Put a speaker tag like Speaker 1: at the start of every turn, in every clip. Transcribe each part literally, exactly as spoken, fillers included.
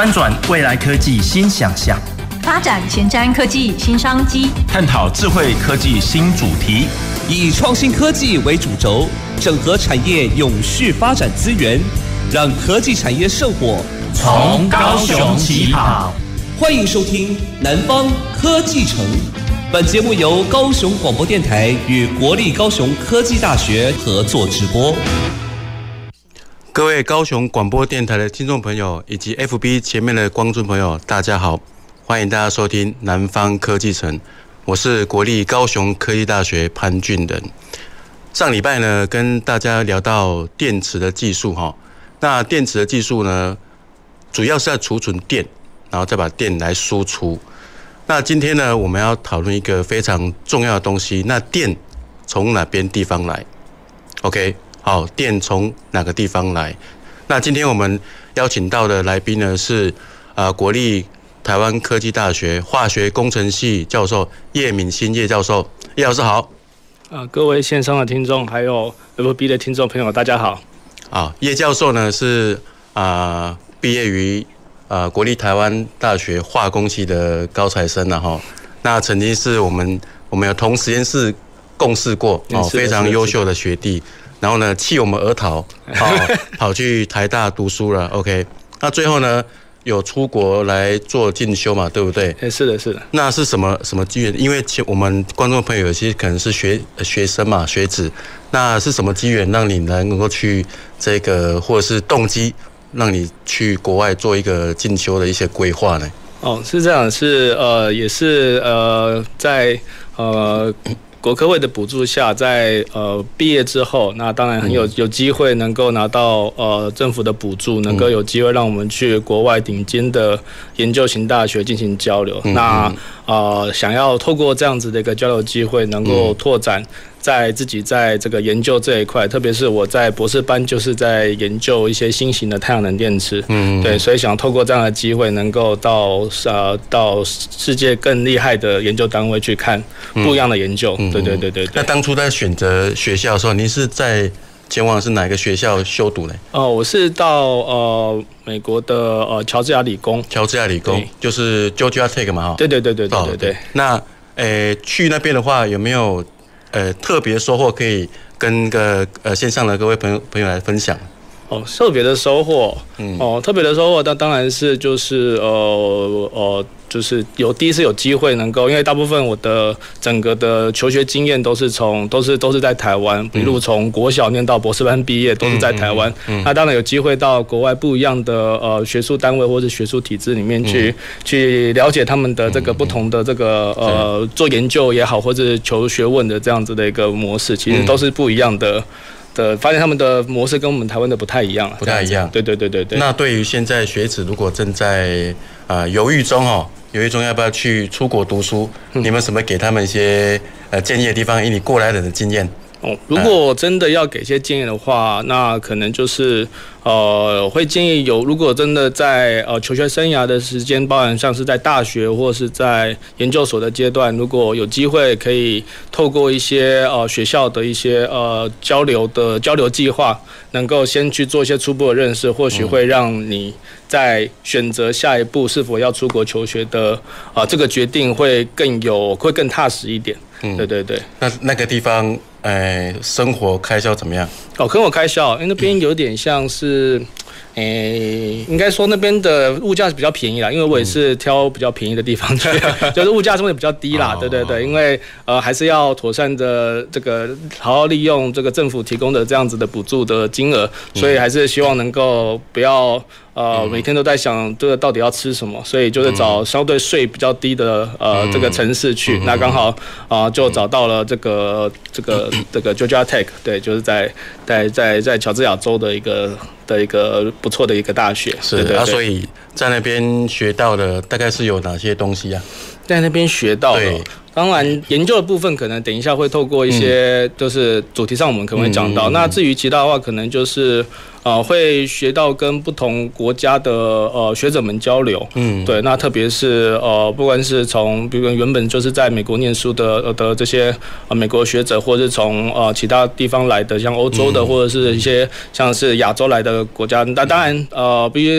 Speaker 1: 翻转未来科技新想象，
Speaker 2: 发展前瞻科技新商机，
Speaker 1: 探讨智慧科技新主题，
Speaker 3: 以创新科技为主轴，整合产业永续发展资源，让科技产业圣火
Speaker 1: 从高雄起跑。
Speaker 3: 欢迎收听南方科技城。本节目由高雄广播电台与国立高雄科技大学合作直播。
Speaker 4: 各位高雄广播电台的听众朋友，以及 F B 前面的观众朋友，大家好，欢迎大家收听南方科技城，我是国立高雄科技大学潘俊仁。上礼拜呢，跟大家聊到电池的技术哈，那电池的技术呢，主要是在储存电，然后再把电来输出。那今天呢，我们要讨论一个非常重要的东西，那电从哪边地方来 ？OK， 好，电从哪个地方来？那今天我们邀请到的来宾呢是呃国立台湾科技大学化学工程系教授叶敏欣叶教授，叶老师好。
Speaker 5: 啊，各位线上的听众，还有 F B 的听众朋友，大家好。
Speaker 4: 啊，叶教授呢是啊、呃、毕业于。呃，国立台湾大学化工系的高材生了哈，那曾经是我们我们有同实验室共事过哦，非常优秀的学弟，然后呢弃我们而逃，哦，跑去台大读书了。OK， 那最后呢有出国来做进修嘛，对不对？
Speaker 5: 哎，是的，是的。
Speaker 4: 那是什么什么机缘？因为我们观众朋友有些可能是学学生嘛，学子，那是什么机缘让你能够去这个，或者是动机？让你去国外做一个进修的一些规划呢？
Speaker 5: 哦，是这样，是呃，也是呃，在呃国科会的补助下，在呃毕业之后，那当然很有有机会能够拿到呃政府的补助，能够有机会让我们去国外顶尖的研究型大学进行交流。嗯、那呃，想要透过这样子的一个交流机会，能够拓展。在自己在这个研究这一块，特别是我在博士班就是在研究一些新型的太阳能电池，嗯，对，所以想透过这样的机会，能够到呃到世界更厉害的研究单位去看不一样的研究，嗯、对对对对对。
Speaker 4: 那当初在选择学校的时候，您是在前往是哪个学校修读呢？
Speaker 5: 哦、呃，我是到呃美国的呃乔治亚理工，
Speaker 4: 乔治亚理工就是 Georgia Tech 嘛，哈，
Speaker 5: 对对对对对对 对, 对。
Speaker 4: 那诶、呃、去那边的话，有没有？呃，特别收获可以跟个呃线上的各位朋友朋友来分享。
Speaker 5: 哦，特别的收获，嗯，哦，特别的收获，那当然是就是呃呃，就是有第一次有机会能够，因为大部分我的整个的求学经验都是从都是都是在台湾，比如从国小念到博士班毕业都是在台湾。嗯嗯嗯、那当然有机会到国外不一样的呃学术单位或者学术体制里面去、嗯、去了解他们的这个不同的这个呃做研究也好，或者求学问的这样子的一个模式，其实都是不一样的。的发现他们的模式跟我们台湾的不太一样，
Speaker 4: 不太一样。
Speaker 5: 对对对对对。
Speaker 4: 那对于现在学子如果正在呃犹豫中哦，犹豫中要不要去出国读书，嗯、你们什么给他们一些呃建议的地方？以你过来人的经验。
Speaker 5: 哦，如果真的要给一些建议的话，那可能就是呃，会建议有，如果真的在呃求学生涯的时间，包含像是在大学或是在研究所的阶段，如果有机会可以透过一些呃学校的一些呃交流的交流计划，能够先去做一些初步的认识，或许会让你在选择下一步是否要出国求学的啊、呃、这个决定会更有会更踏实一点。嗯，对对对。
Speaker 4: 那那个地方。呃，生活开销怎么样？
Speaker 5: 哦，生活开销，因为那边有点像是，诶、应该说那边的物价是比较便宜啦，因为我也是挑比较便宜的地方去，就是物价相对比较低啦，对对对，因为呃还是要妥善的这个好好利用这个政府提供的这样子的补助的金额，所以还是希望能够不要。呃，每天都在想这个到底要吃什么，所以就是找相对税比较低的呃这个城市去，那刚好啊、呃、就找到了这个这个这个 Georgia Tech， 对，就是在在在在乔治亚州的一个的一个不错的一个大学。
Speaker 4: 是，对对对啊，所以在那边学到的大概是有哪些东西啊？
Speaker 5: 在那边学到的。当然，研究的部分可能等一下会透过一些，就是主题上我们可能会讲到。嗯、那至于其他的话，可能就是呃会学到跟不同国家的呃学者们交流。嗯，对。那特别是呃不管是从比如原本就是在美国念书的呃的这些呃美国学者，或者是从呃其他地方来的，像欧洲的，嗯、或者是一些像是亚洲来的国家。那当然呃，必须。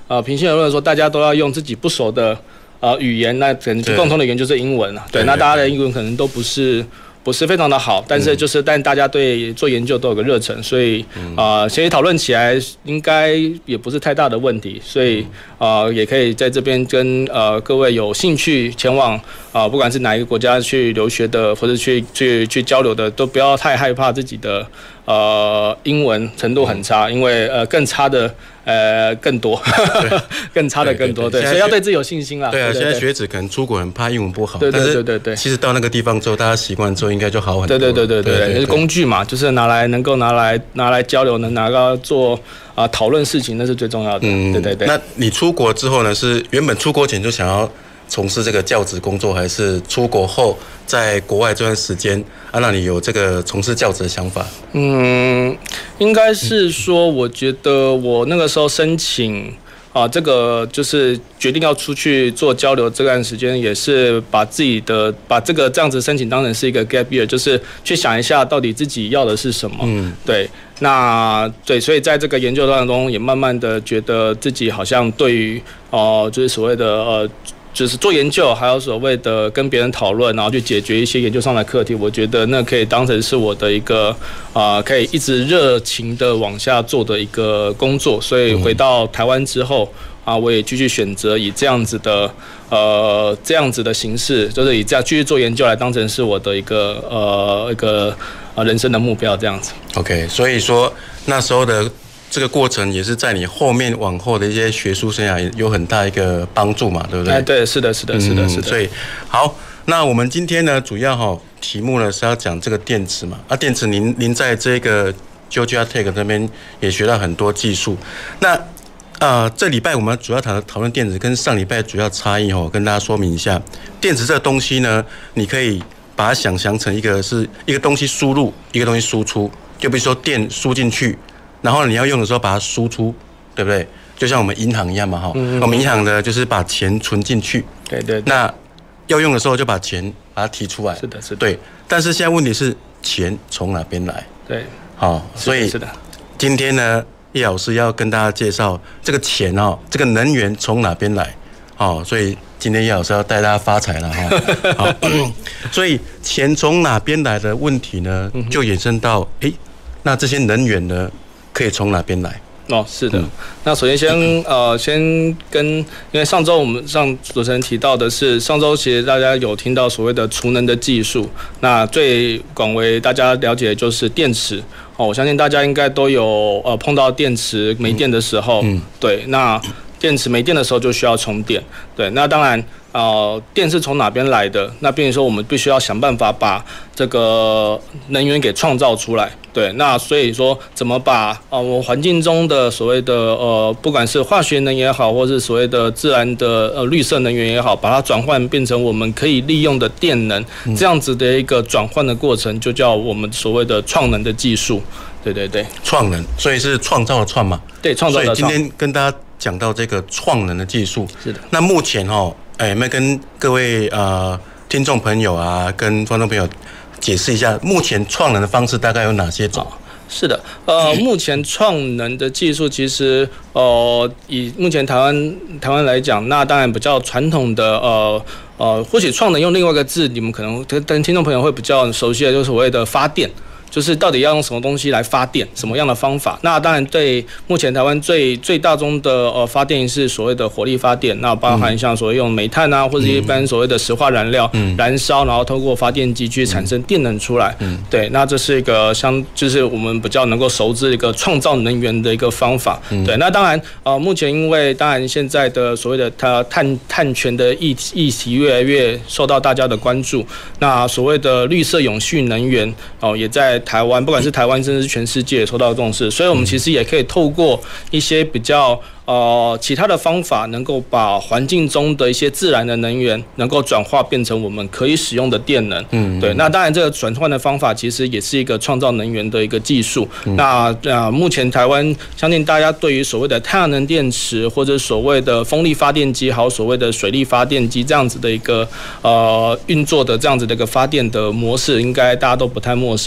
Speaker 5: 呃平心而论说，大家都要用自己不熟的呃语言，那可能共同的语言就是英文啊。对，对那大家的英文可能都不是。不是非常的好，但是就是，但大家对做研究都有个热忱，所以啊、呃，其实讨论起来应该也不是太大的问题，所以啊、呃，也可以在这边跟呃各位有兴趣前往啊、呃，不管是哪一个国家去留学的，或者去去去交流的，都不要太害怕自己的呃英文程度很差，因为呃更差的。呃，更多，更差的更多，对，所以要对自己有信心啦。
Speaker 4: 对啊，
Speaker 5: 对对对
Speaker 4: 现在学子可能出国很怕英文不好，
Speaker 5: 对对对对
Speaker 4: 对
Speaker 5: 对。
Speaker 4: 其实到那个地方之后，大家习惯之后，应该就好很多。
Speaker 5: 对对对对对对，就是工具嘛，就是拿来能够拿来拿来交流，能拿到做啊讨论事情，那是最重要的。嗯，对对对。
Speaker 4: 那你出国之后呢？是原本出国前就想要从事这个教职工作，还是出国后在国外这段时间啊，让你有这个从事教职的想法？
Speaker 5: 嗯，应该是说，我觉得我那个时候申请啊，这个就是决定要出去做交流这段时间，也是把自己的把这个这样子申请当成是一个 gap year， 就是去想一下到底自己要的是什么。嗯，对。那对，所以在这个研究当中，也慢慢的觉得自己好像对于哦、呃，就是所谓的呃。就是做研究，还有所谓的跟别人讨论，然后去解决一些研究上的课题，我觉得那可以当成是我的一个啊、呃，可以一直热情的往下做的一个工作。所以回到台湾之后啊，我也继续选择以这样子的呃这样子的形式，就是以这样继续做研究来当成是我的一个呃一个呃人生的目标这样子。
Speaker 4: OK， 所以说那时候的。这个过程也是在你后面往后的一些学术生涯有很大一个帮助嘛，对不对？
Speaker 5: 哎，对，是的，是的，是的，是的。
Speaker 4: 嗯、所以好，那我们今天呢，主要哈、哦、题目呢是要讲这个电池嘛。啊，电池您您在这个 Georgia Tech 这边也学到很多技术。那呃，这礼拜我们主要讨讨论电池，跟上礼拜主要差异哦，跟大家说明一下。电池这个东西呢，你可以把它想象成一个是一个东西输入，一个东西输出。就比如说电输进去。然后你要用的时候把它输出，对不对？就像我们银行一样嘛，哈、嗯，我们银行的就是把钱存进去，
Speaker 5: 对 对, 对。
Speaker 4: 那要用的时候就把钱把它提出来，
Speaker 5: 是的，是的。
Speaker 4: 对，但是现在问题是钱从哪边来？
Speaker 5: 对，
Speaker 4: 好，所以
Speaker 5: 是的。
Speaker 4: 今天呢，叶老师要跟大家介绍这个钱哦，这个能源从哪边来？好，所以今天叶老师要带大家发财了哈。好，所以钱从哪边来的问题呢，就衍生到哎。那这些能源呢，可以从哪边来？
Speaker 5: 哦，是的。嗯、那首先先呃，先跟因为上周我们上主持人提到的是，上周其实大家有听到所谓的储能的技术，那最广为大家了解的就是电池。哦，我相信大家应该都有呃碰到电池没电的时候，嗯，对，那电池没电的时候就需要充电，对，那当然。呃，电是从哪边来的？那变成说我们必须要想办法把这个能源给创造出来。对，那所以说怎么把呃我环境中的所谓的呃不管是化学能也好，或是所谓的自然的呃绿色能源也好，把它转换变成我们可以利用的电能，嗯、这样子的一个转换的过程，就叫我们所谓的创能的技术。对对对，
Speaker 4: 创能，所以是创造的创嘛？
Speaker 5: 对，创造的创。
Speaker 4: 所以今天跟大家讲到这个创能的技术，
Speaker 5: 是的。
Speaker 4: 那目前哦。哎，有没有跟各位呃听众朋友啊，跟观众朋友解释一下，目前创能的方式大概有哪些种？
Speaker 5: 是的，呃，目前创能的技术其实，呃，以目前台湾台湾来讲，那当然比较传统的，呃呃，或许创能用另外一个字，你们可能跟听众朋友会比较熟悉的，就是所谓的发电。就是到底要用什么东西来发电，什么样的方法？那当然，对目前台湾最最大宗的呃发电是所谓的火力发电，那包含像所谓用煤炭啊，或者一般所谓的石化燃料、嗯、燃烧，然后透过发电机去产生电能出来。嗯、对，那这是一个相，就是我们比较能够熟知的一个创造能源的一个方法。嗯、对，那当然，呃，目前因为当然现在的所谓的它碳碳权的议议题越来越受到大家的关注，那所谓的绿色永续能源哦、呃，也在台湾，不管是台湾，甚至是全世界受到重视，所以我们其实也可以透过一些比较呃其他的方法，能够把环境中的一些自然的能源，能够转化变成我们可以使用的电能。嗯，对。那当然，这个转换的方法其实也是一个创造能源的一个技术。嗯、那呃，目前台湾相信大家对于所谓的太阳能电池，或者所谓的风力发电机，还有所谓的水力发电机这样子的一个呃运作的这样子的一个发电的模式，应该大家都不太陌生。那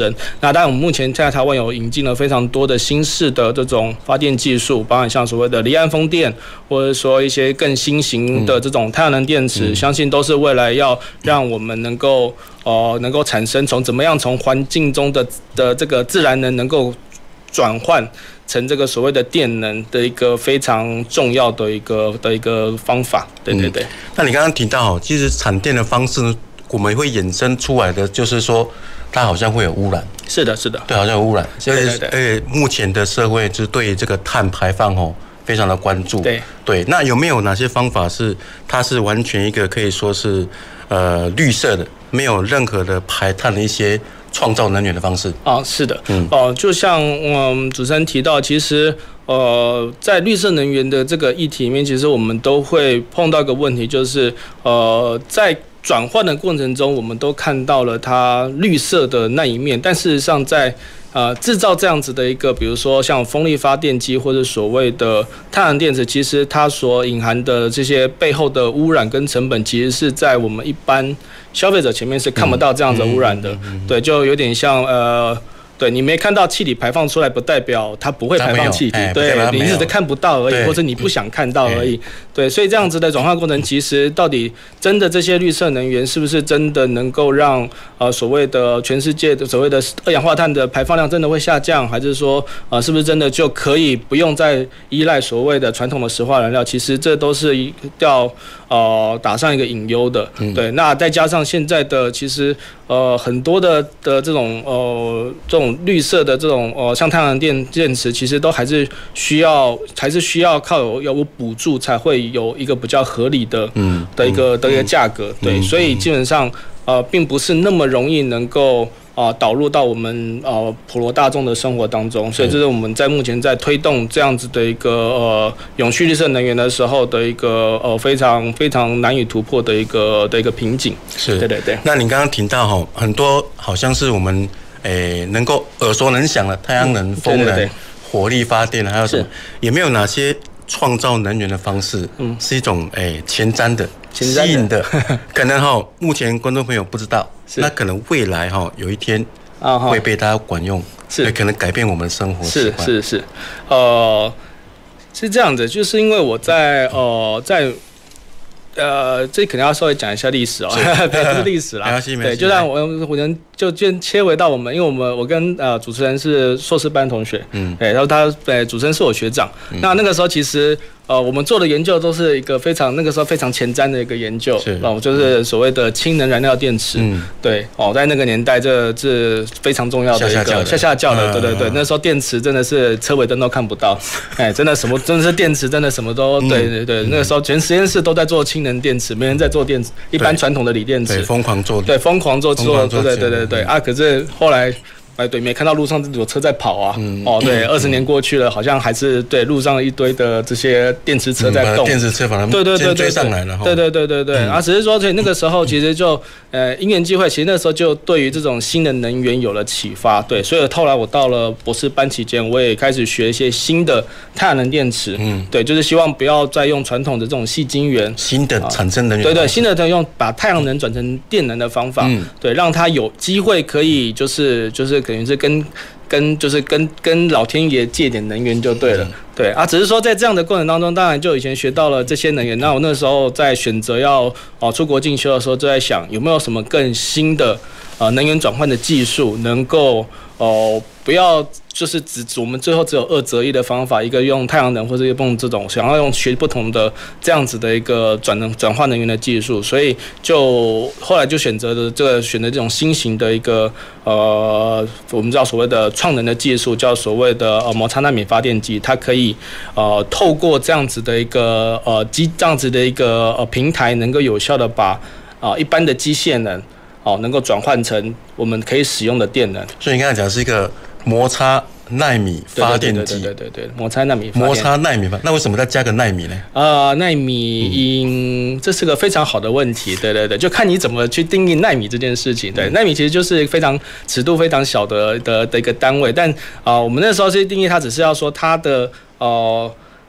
Speaker 5: 那当然，我们目前在台湾有引进了非常多的新式的这种发电技术，包含像所谓的离岸风电，或者说一些更新型的这种太阳能电池，嗯、相信都是未来要让我们能够呃能够产生从怎么样从环境中的的这个自然能能够转换成这个所谓的电能的一个非常重要的一个的一个方法。对对对。嗯、
Speaker 4: 那你刚刚提到，其实产电的方式呢，我们会衍生出来的，就是说它好像会有污染。
Speaker 5: 是的，是的。
Speaker 4: 对，好像有污染。所以，而且目前的社会就是对这个碳排放哦非常的关注。
Speaker 5: 对
Speaker 4: 对。那有没有哪些方法是它是完全一个可以说是呃绿色的，没有任何的排碳的一些创造能源的方式？
Speaker 5: 啊，是的。嗯。哦、呃，就像嗯主持人提到，其实。呃，在绿色能源的这个议题里面，其实我们都会碰到一个问题，就是呃，在转换的过程中，我们都看到了它绿色的那一面，但事实上在呃制造这样子的一个，比如说像风力发电机或者所谓的太阳电池，其实它所隐含的这些背后的污染跟成本，其实是在我们一般消费者前面是看不到这样子的污染的。嗯嗯嗯嗯、对，就有点像呃。对，你没看到气体排放出来，不代表它不会排放气体。对，你只是看不到而已，或者你不想看到而已。对，所以这样子的转换过程，其实到底真的这些绿色能源是不是真的能够让呃所谓的全世界的所谓的二氧化碳的排放量真的会下降，还是说呃是不是真的就可以不用再依赖所谓的传统的石化燃料？其实这都是要呃打上一个隐忧的。嗯、对，那再加上现在的其实呃很多的的这种呃这种绿色的这种呃，像太阳能电电池，其实都还是需要，还是需要靠有有补助才会有一个比较合理的，嗯，的一个的一个价格，对，所以基本上呃，并不是那么容易能够啊、呃、导入到我们呃普罗大众的生活当中，所以这是我们在目前在推动这样子的一个呃永续绿色能源的时候的一个呃非常非常难以突破的一个的一个瓶颈。
Speaker 4: 是，
Speaker 5: 对对对。
Speaker 4: 那你刚刚提到哈，很多好像是我们。诶，能够耳熟能详的太阳能、风能、对对对火力发电，还有什么？有没有哪些创造能源的方式，嗯，是一种诶前瞻的、吸引的？可能哈，目前观众朋友不知道，那可能未来哈有一天会被大家管用，是可能改变我们的生活习惯。
Speaker 5: 是是是，呃，是这样的，就是因为我在呃在。呃，这可能要稍微讲一下历史哦，对，不是历史啦，对，就让我我能就先切回到我们，因为我们我跟呃主持人是硕士班同学，嗯，对，然后他呃主持人是我学长，嗯、那那个时候其实呃我们做的研究都是一个非常那个时候非常前瞻的一个研究，哦，就是所谓的氢能燃料电池，嗯，对，哦，在那个年代这这非常重要的一个下下叫的，对对对，那时候电池真的是车尾灯都看不到，哎，真的什么真的是电池真的什么都，对对对，那个时候全实验室都在做氢能电池，没人在做电池，一般传统的锂电池，
Speaker 4: 疯狂做，
Speaker 5: 对，疯狂做做，对对对对对啊！可是后来，哎，对，没看到路上有车在跑啊，嗯、哦，对，二十年过去了，好像还是对路上一堆的这些电池车在动，
Speaker 4: 嗯、电池车反而
Speaker 5: 对对对
Speaker 4: 追上来了，
Speaker 5: 对对对对对，嗯、啊，只是说，所以那个时候其实就呃因缘际会，其实那时候就对于这种新的能源有了启发，对，所以后来我到了博士班期间，我也开始学一些新的太阳能电池，嗯，对，就是希望不要再用传统的这种矽晶圆，
Speaker 4: 新的产生能源，
Speaker 5: 对对，新的用把太阳能转成电能的方法，嗯，对，让它有机会可以就是就是等于是跟跟就是跟跟老天爷借点能源就对了，对啊，只是说在这样的过程当中，当然就以前学到了这些能源，那我那时候在选择要哦出国进修的时候，就在想有没有什么更新的呃能源转换的技术，能够哦不要就是只我们最后只有二择一的方法，一个用太阳能或者用这种想要用学不同的这样子的一个转能转换能源的技术，所以就后来就选择的这个选择这种新型的一个呃我们知道所谓的创能的技术，叫所谓的呃摩擦纳米发电机，它可以呃透过这样子的一个呃机这样子的一个呃平台，能够有效的把啊、呃、一般的机械能哦能够转换成我们可以使用的电能。
Speaker 4: 所以你刚才讲是一个摩擦奈米发电机，
Speaker 5: 对对对对，摩擦奈米，
Speaker 4: 摩擦奈米发，那为什么再加个奈米呢？
Speaker 5: 啊、呃，奈米，嗯，这是个非常好的问题，对对对，就看你怎么去定义奈米这件事情。对，嗯、奈米其实就是非常尺度非常小的的的一个单位，但啊、呃，我们那时候是定义它，只是要说它的呃。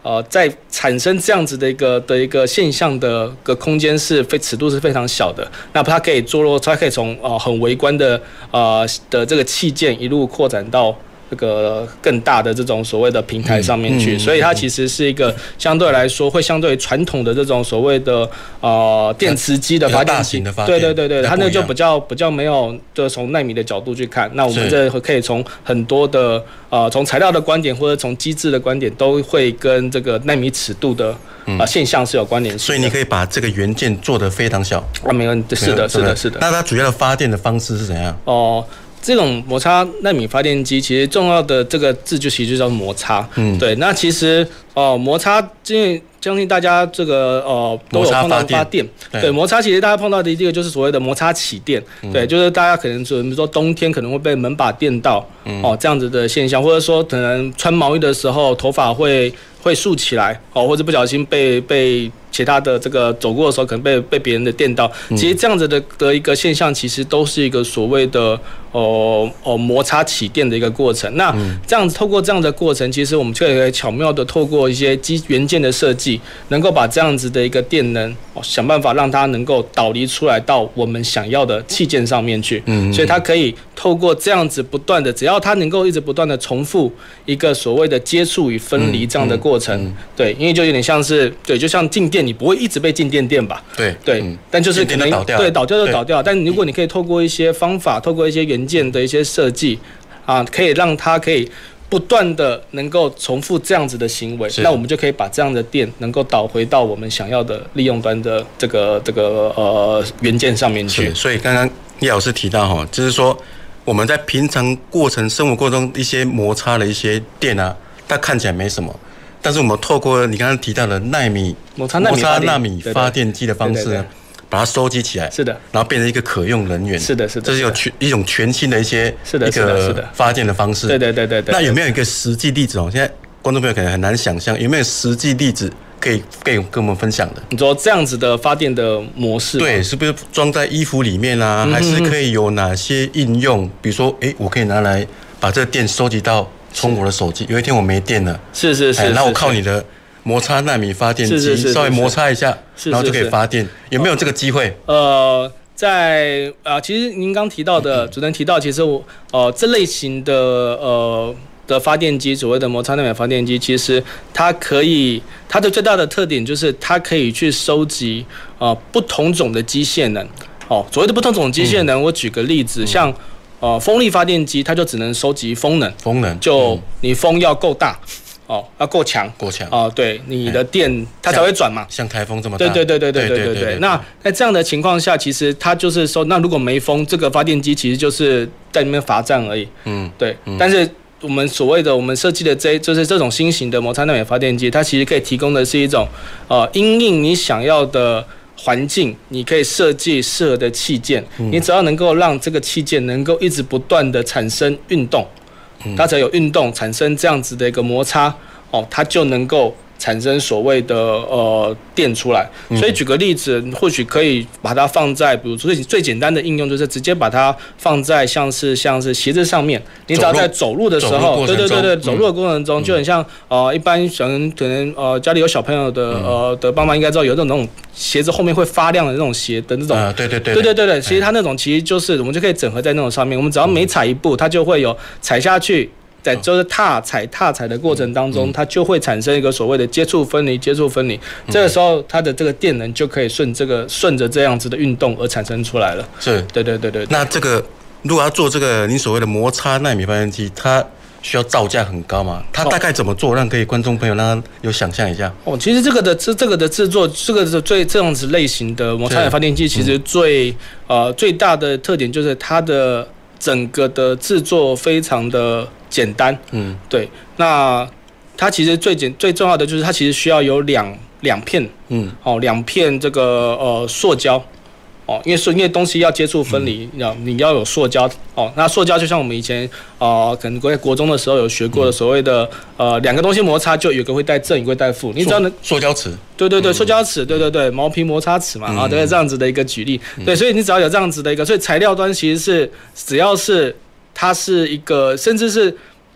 Speaker 5: 呃，在产生这样子的一个的一个现象的个空间是非尺度是非常小的，那它可以坐落，它可以从呃很微观的呃的这个器件一路扩展到这个更大的这种所谓的平台上面去，嗯嗯、所以它其实是一个相对来说会相对于传统的这种所谓的呃电磁机的发电机，对对对对，它那个就比较比较没有，就从奈米的角度去看，那我们这可以从很多的呃从材料的观点或者从机制的观点，都会跟这个奈米尺度的啊、呃、现象是有关联性的。
Speaker 4: 所以你可以把这个元件做得非常小。
Speaker 5: 啊，没问题，是的，是的，是的。
Speaker 4: 那它主要的发电的方式是怎样？
Speaker 5: 哦。这种摩擦奈米发电机，其实重要的这个字就其实就叫摩擦。嗯，对。那其实哦、呃，摩擦，因为相信大家这个呃都有碰到发电，对, 对摩擦，其实大家碰到的第一个就是所谓的摩擦起电，嗯、对，就是大家可能比如说冬天可能会被门把电到，嗯、哦这样子的现象，或者说可能穿毛衣的时候头发会会竖起来，哦，或者不小心被被其他的这个走过的时候可能被被别人的电到，其实这样子的的一个现象，其实都是一个所谓的哦哦摩擦起电的一个过程。那这样子透过这样的过程，其实我们就可以巧妙的透过一些机元件的设计，能够把这样子的一个电能，哦，想办法让它能够导离出来到我们想要的器件上面去。嗯，所以它可以透过这样子不断的，只要它能够一直不断的重复一个所谓的接触与分离这样的过程，嗯嗯、对，因为就有点像是对，就像静电，你不会一直被静电电吧？对对，嗯、但就是可能对倒掉就倒掉，但如果你可以透过一些方法，透过一些元件的一些设计啊，可以让它可以不断的能够重复这样子的行为，那我们就可以把这样的电能够导回到我们想要的利用端的这个这个呃元件上面去。
Speaker 4: 所以刚刚叶老师提到哈，就是说我们在平常过程生活过程中一些摩擦的一些电啊，它看起来没什么。但是我们透过你刚刚提到的奈米
Speaker 5: 摩擦纳米
Speaker 4: 发电机的方式呢，把它收集起来，
Speaker 5: 是的，
Speaker 4: 然后变成一个可用能源，
Speaker 5: 是的，是的，
Speaker 4: 这是有全一种全新的一些
Speaker 5: 是的
Speaker 4: 一个发电的方式，
Speaker 5: 对对对对对。
Speaker 4: 那有没有一个实际例子哦？现在观众朋友可能很难想象，有没有实际例子可以可以跟我们分享的？
Speaker 5: 你说这样子的发电的模式，
Speaker 4: 对，是不是装在衣服里面啊？嗯、还是可以有哪些应用？比如说，哎，我可以拿来把这个电收集到充我的手机。有一天我没电了，
Speaker 5: 是是是，
Speaker 4: 那我靠你的摩擦纳米发电机稍微摩擦一下，然后就可以发电，有没有这个机会？
Speaker 5: 呃，在啊、呃，其实您刚提到的，主持人提到，其实我呃这类型的呃的发电机，所谓的摩擦纳米发电机，其实它可以它的最大的特点就是它可以去收集呃不同种的机械能。哦，所谓的不同种机械能，嗯、我举个例子，嗯、像呃风力发电机，它就只能收集风能，
Speaker 4: 风能
Speaker 5: 就你风要够大。哦，要够强，
Speaker 4: 够强
Speaker 5: 哦，对，你的电它才会转嘛，
Speaker 4: 像台风这么大，
Speaker 5: 对对对对对对对对。那在这样的情况下，其实它就是说，那如果没风，这个发电机其实就是在里面罚站而已。嗯，对。嗯、但是我们所谓的我们设计的这就是这种新型的摩擦纳米发电机，它其实可以提供的是一种呃，因应你想要的环境，你可以设计适合的器件，嗯、你只要能够让这个器件能够一直不断的产生运动。它只要有运动产生这样子的一个摩擦，哦，它就能够产生所谓的呃电出来。所以举个例子，或许可以把它放在，比如说最简单的应用就是直接把它放在像是像是鞋子上面，你只要在走路的时候，对对对对，走路的过程中，就很像呃一般可能可能呃家里有小朋友的呃的爸妈应该知道有那种那种鞋子后面会发亮的那种鞋的那种，
Speaker 4: 啊对对对
Speaker 5: 对对对对，其实它那种其实就是我们就可以整合在那种上面，我们只要每踩一步，它就会有踩下去。在就是踏踩踏踩的过程当中，它就会产生一个所谓的接触分离，接触分离。这个时候，它的这个电能就可以顺这个顺着这样子的运动而产生出来了。
Speaker 4: 是，
Speaker 5: 对对对 对, 对。
Speaker 4: 那这个如果要做这个你所谓的摩擦纳米发电机，它需要造价很高吗？它大概怎么做，让可以观众朋友让他有想象一下？哦，
Speaker 5: 其实这个的这这个的制作，这个是最这样子类型的摩擦纳米发电机，其实最、嗯、呃最大的特点就是它的整个的制作非常的简单，嗯，对。那它其实最简最重要的就是它其实需要有两两片，嗯，哦，两片这个呃塑胶，哦，因为因为东西要接触分离，要、嗯、你要有塑胶，哦，那塑胶就像我们以前呃可能在国中的时候有学过的所谓的呃两个东西摩擦，就有个会带正，有个会带负，你只要能
Speaker 4: 塑胶尺，
Speaker 5: 对对对，塑胶尺，对对对，毛皮摩擦尺嘛，啊，对，这样子的一个举例，对，所以你只要有这样子的一个，所以材料端其实是只要是它是一个，甚至是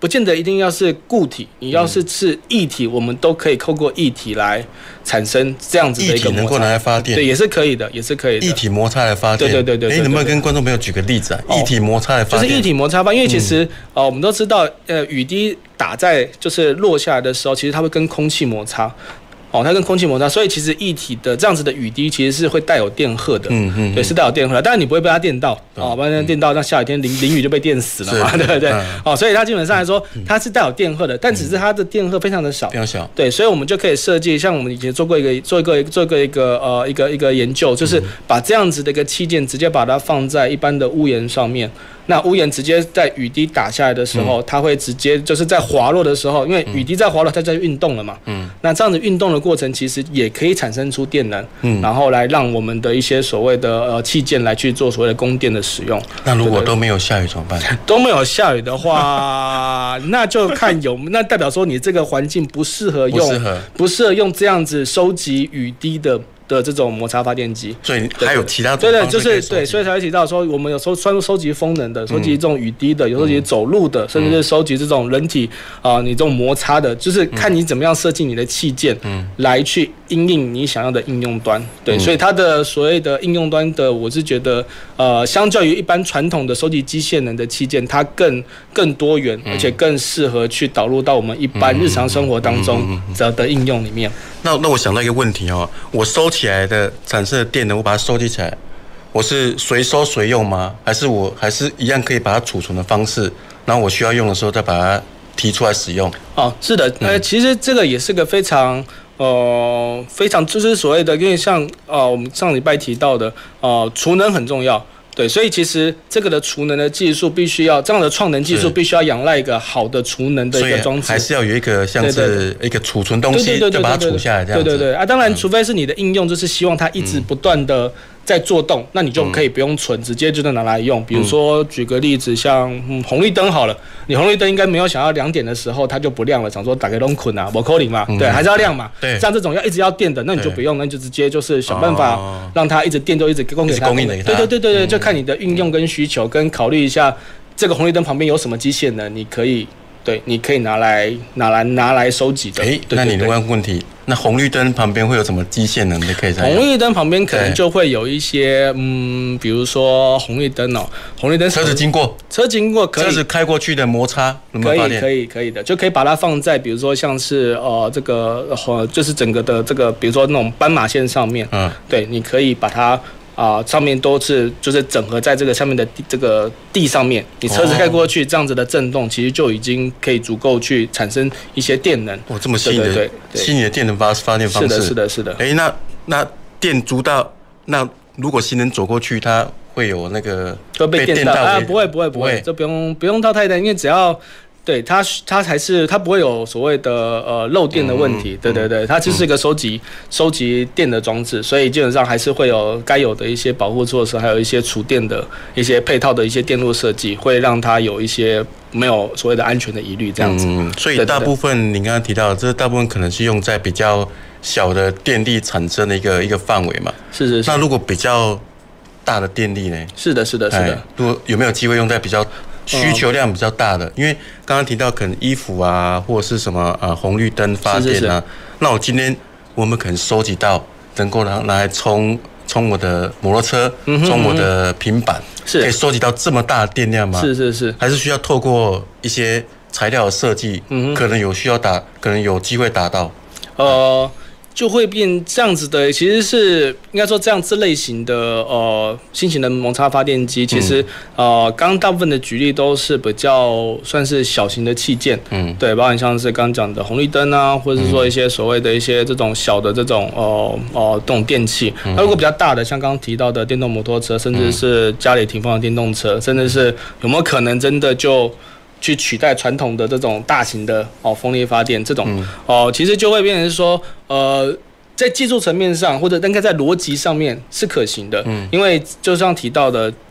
Speaker 5: 不见得一定要是固体，你要是是液体，我们都可以透过液体来产生这样子的一个摩擦。液体
Speaker 4: 能够拿来发电，
Speaker 5: 对，也是可以的，也是可以的。
Speaker 4: 液体摩擦来发电，
Speaker 5: 对对对对。
Speaker 4: 哎，能不能跟观众朋友举个例子啊？液体摩擦来发电，
Speaker 5: 就是液体摩擦吧，因为其实呃，我们都知道，呃，雨滴打在就是落下来的时候，其实它会跟空气摩擦。哦，它跟空气摩擦，所以其实液体的这样子的雨滴其实是会带有电荷的，嗯嗯，对，是带有电荷的，当然你不会被它电到，哦，不然电到那下雨天淋淋雨就被电死了嘛，对不对？哦，所以它基本上来说它是带有电荷的，但只是它的电荷非常的少，非常小，对，所以我们就可以设计，像我们以前做过一个做一个做过一个呃一个一个研究，就是把这样子的一个器件直接把它放在一般的屋檐上面。那屋檐直接在雨滴打下来的时候，它会直接就是在滑落的时候，因为雨滴在滑落，它在运动了嘛。嗯。那这样子运动的过程，其实也可以产生出电能，嗯，然后来让我们的一些所谓的呃器件来去做所谓的供电的使用。
Speaker 4: 那如果都没有下雨怎么办？
Speaker 5: 都没有下雨的话，那就看有，那代表说你这个环境不适合用，不适合，不适合用这样子收集雨滴的。的这种摩擦发电机，
Speaker 4: 所以还有其他
Speaker 5: 对对，就是对，所以才会提到说，我们有时候专收集风能的，收集这种雨滴的，有收集走路的，甚至是收集这种人体啊、呃，你这种摩擦的，就是看你怎么样设计你的器件，嗯，来去因应你想要的应用端。对，所以它的所谓的应用端的，我是觉得，呃，相较于一般传统的收集机械能的器件，它更更多元，而且更适合去导入到我们一般日常生活当中的的应用里面。
Speaker 4: 那那我想到一个问题哦，我收起来的产生的电能，我把它收集起来，我是随收随用吗？还是我还是一样可以把它储存的方式，然后我需要用的时候再把它提出来使用？
Speaker 5: 哦，是的，呃，其实这个也是个非常呃非常就是所谓的，因为像呃我们上礼拜提到的，呃储能很重要。对，所以其实这个的储能的技术必须要这样的创能技术必须要仰赖一个好的储能的一个装置，
Speaker 4: 还是要有一个像是一个储存东西，就把它储下来这样子。对对对啊，
Speaker 5: 当然，除非是你的应用就是希望它一直不断的在做动，那你就可以不用存，直接就能拿来用。比如说举个例子，像嗯红绿灯好了，你红绿灯应该没有想要两点的时候它就不亮了，想说打开龙捆啊，不可能嘛，对，还是要亮嘛。对，像这种要一直要电的，那你就不用，那你就直接就是想办法让它一直电就一直供给它。
Speaker 4: 供应给它。
Speaker 5: 对对对对对，就看你的运用跟需求，跟考虑一下这个红绿灯旁边有什么机械呢？你可以对，你可以拿来拿来拿来收集的。
Speaker 4: 哎，那你问问题，那红绿灯旁边会有什么机械能力可以采用？
Speaker 5: 红绿灯旁边可能就会有一些嗯，比如说红绿灯哦，红绿灯
Speaker 4: 车子经过，
Speaker 5: 车经过可以，
Speaker 4: 车子开过去的摩擦能不能发电？
Speaker 5: 可以可以可以的，就可以把它放在比如说像是呃这个呃就是整个的这个比如说那种斑马线上面，嗯，对，你可以把它。啊、呃，上面都是就是整合在这个上面的地这个地上面，你车子开过去，这样子的震动其实就已经可以足够去产生一些电能。
Speaker 4: 哦，这么细的细腻的电能发发电方式，
Speaker 5: 是的，是的，是的。
Speaker 4: 哎，那那电足到那如果行人走过去，它会有那个
Speaker 5: 会被电到啊？不会，不会，不会，这不用不用到太大，因为只要。对它，它还是它不会有所谓的呃漏电的问题，嗯、对对对，它就是一个收集、嗯、收集电的装置，所以基本上还是会有该有的一些保护措施，还有一些储电的一些配套的一些电路设计，会让它有一些没有所谓的安全的疑虑这样子。
Speaker 4: 嗯，所以大部分你刚刚提到的，这大部分可能是用在比较小的电力产生的一个一个范围嘛。
Speaker 5: 是是是。
Speaker 4: 那如果比较大的电力呢？
Speaker 5: 是的，是的，是的。
Speaker 4: 如果有没有机会用在比较？需求量比较大的，因为刚刚提到可能衣服啊，或者是什么呃红绿灯发电啊，是是是，那我今天我们可能收集到能够拿拿来充充我的摩托车，充我的平板，是可以收集到这么大的电量吗？
Speaker 5: 是是是，
Speaker 4: 还是需要透过一些材料的设计，嗯、可能有需要达，可能有机会达到。
Speaker 5: 呃。就会变这样子的，其实是应该说这样子类型的呃新型的摩擦发电机，其实、嗯、呃刚刚大部分的举例都是比较算是小型的器件，嗯，对，包含像是刚刚讲的红绿灯啊，或者是说一些所谓的一些这种小的这种呃呃这种电器。那、嗯、如果比较大的，像刚刚提到的电动摩托车，甚至是家里停放的电动车，甚至是有没有可能真的就去取代传统的这种大型的哦风力发电这种、嗯、哦，其实就会变成说呃，在技术层面上或者应该在逻辑上面是可行的，嗯，因为就像提到的，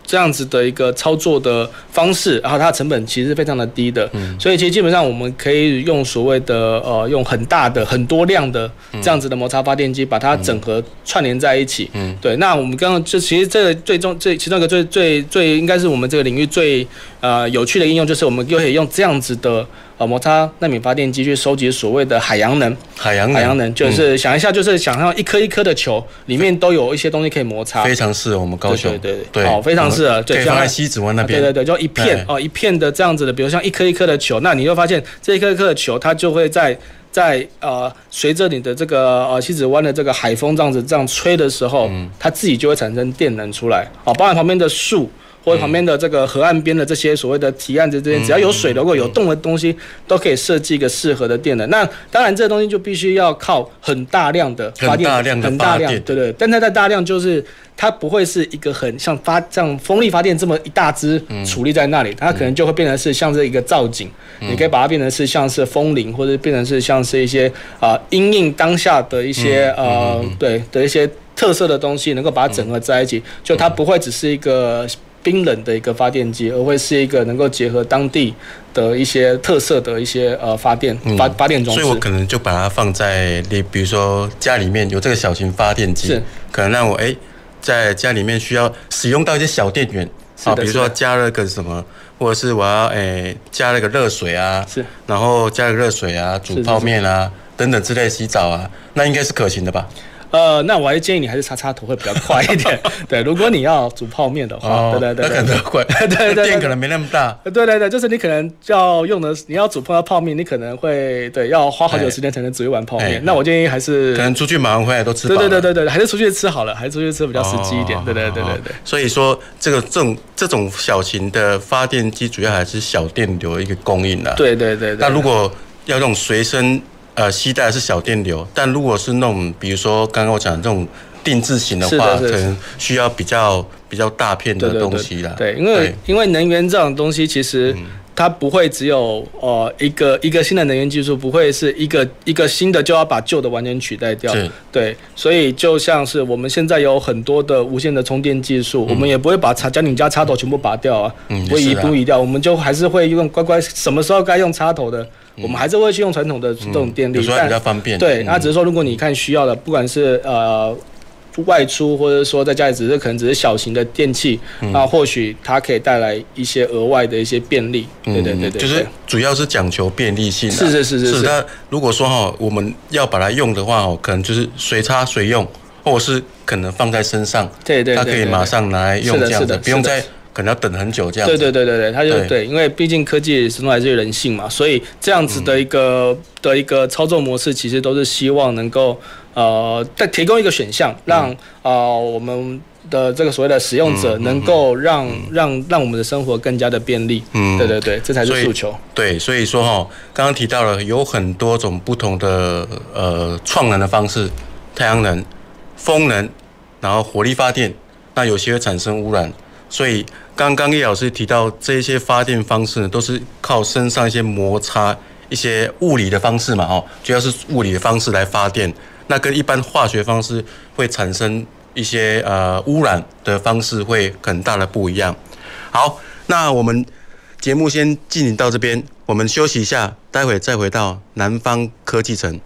Speaker 5: 这样子的一个操作的方式，然后它的成本其实是非常的低的，嗯、所以其实基本上我们可以用所谓的呃用很大的很多量的这样子的摩擦发电机把它整合串联在一起。嗯，对。那我们刚刚就其实这个最终最其中一个最最最应该是我们这个领域最呃有趣的应用，就是我们又可以用这样子的呃摩擦纳米发电机去收集所谓的海洋能。海洋能，海洋能就是想一下，就是想象一颗一颗的球里面都有一些东西可以摩擦，
Speaker 4: 非常适合我们高雄。
Speaker 5: 对对对对，好，非常适合，
Speaker 4: 可以放在西子湾那边。
Speaker 5: 对对对，就一片哦一片的这样子的，比如像一颗一颗的球，那你就发现这一颗一颗的球，它就会在。在呃，随着你的这个呃西子湾的这个海风这样子这样吹的时候，嗯、它自己就会产生电能出来。哦，包含旁边的树或者旁边的这个河岸边的这些所谓的堤岸这边，只要有水流过、有动的东西，都可以设计一个适合的电能。那当然，这个东西就必须要靠很大量的发电，
Speaker 4: 很大量的
Speaker 5: 很大量，对对。但它的大量就是它不会是一个很像发像风力发电这么一大支矗立在那里，它可能就会变成是像是一个造景。你可以把它变成是像是风铃，或者变成是像是一些啊、呃、因应当下的一些、嗯、呃、嗯、对的一些特色的东西，能够把它整合在一起，嗯、就它不会只是一个冰冷的一个发电机，而会是一个能够结合当地的一些特色的一些呃发电发发电装置。
Speaker 4: 所以我可能就把它放在你比如说家里面有这个小型发电机，可能让我哎、欸、在家里面需要使用到一些小电源啊，比如说加了个什么。或者是我要诶、欸、加了个热水啊，是，然后加了个热水啊，煮泡面啊，是是是等等之类洗澡啊，那应该是可行的吧？
Speaker 5: 呃，那我还是建议你还是插插头会比较快一点。对，如果你要煮泡面的话，哦、对对对，
Speaker 4: 那可能快，对对对，电可能没那么大。
Speaker 5: 对对对，就是你可能要用的，你要煮泡泡面，你可能会对要花好久时间才能煮一碗泡面。那我建议还是
Speaker 4: 可能出去买完回来都吃饱了。
Speaker 5: 对对对对对，还是出去吃好了，还是出去吃比较实际一点。哦、对对对对对。
Speaker 4: 所以说，这个这种这种小型的发电机，主要还是小电流的一个供应啦。
Speaker 5: 对对对对。
Speaker 4: 那如果要这种随身。呃，携带的是小电流，但如果是那种，比如说刚刚我讲的这种定制型的话，可能需要比较比较大片的东西啦。
Speaker 5: 对，对，对，因为因为能源这种东西，其实它不会只有呃一个一个新的能源技术，不会是一个一个新的就要把旧的完全取代掉。对，所以就像是我们现在有很多的无线的充电技术，嗯、我们也不会把插将你家插头全部拔掉啊，嗯、不移不移掉，我们就还是会用乖乖什么时候该用插头的。我们还是会去用传统的这种电力，
Speaker 4: 有时候比较方便。
Speaker 5: 对，那只是说，如果你看需要的，不管是呃外出，或者说在家里只是可能只是小型的电器，那或许它可以带来一些额外的一些便利。对对对对，
Speaker 4: 就是主要是讲求便利性。
Speaker 5: 是是是是是。
Speaker 4: 那如果说哈，我们要把它用的话哦，可能就是随插随用，或者是可能放在身上，
Speaker 5: 对对，
Speaker 4: 它可以马上拿来用这样的，不用再。可能要等很久这样子。
Speaker 5: 对对对对对，它就 对, 对，因为毕竟科技始终还是人性嘛，所以这样子的一个、嗯、的一个操作模式，其实都是希望能够呃再提供一个选项，让、嗯、呃我们的这个所谓的使用者能够让、嗯嗯、让让我们的生活更加的便利。嗯，对对对，这才是诉求。
Speaker 4: 对，所以说哈，刚刚提到了有很多种不同的呃创能的方式，太阳能、风能，然后火力发电，那有些会产生污染。所以刚刚叶老师提到这些发电方式呢，都是靠身上一些摩擦、一些物理的方式嘛，哦，主要是物理的方式来发电。那跟一般化学方式会产生一些呃污染的方式会很大的不一样。好，那我们节目先进行到这边，我们休息一下，待会再回到南方科技城。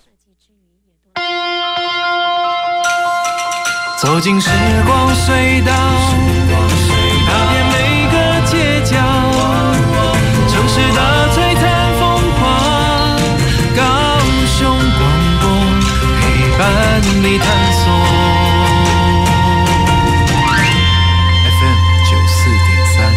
Speaker 6: 走进时光隧道，踏遍每个街角，城市的璀璨风华，高雄广播陪伴你探索。F M 九四点三。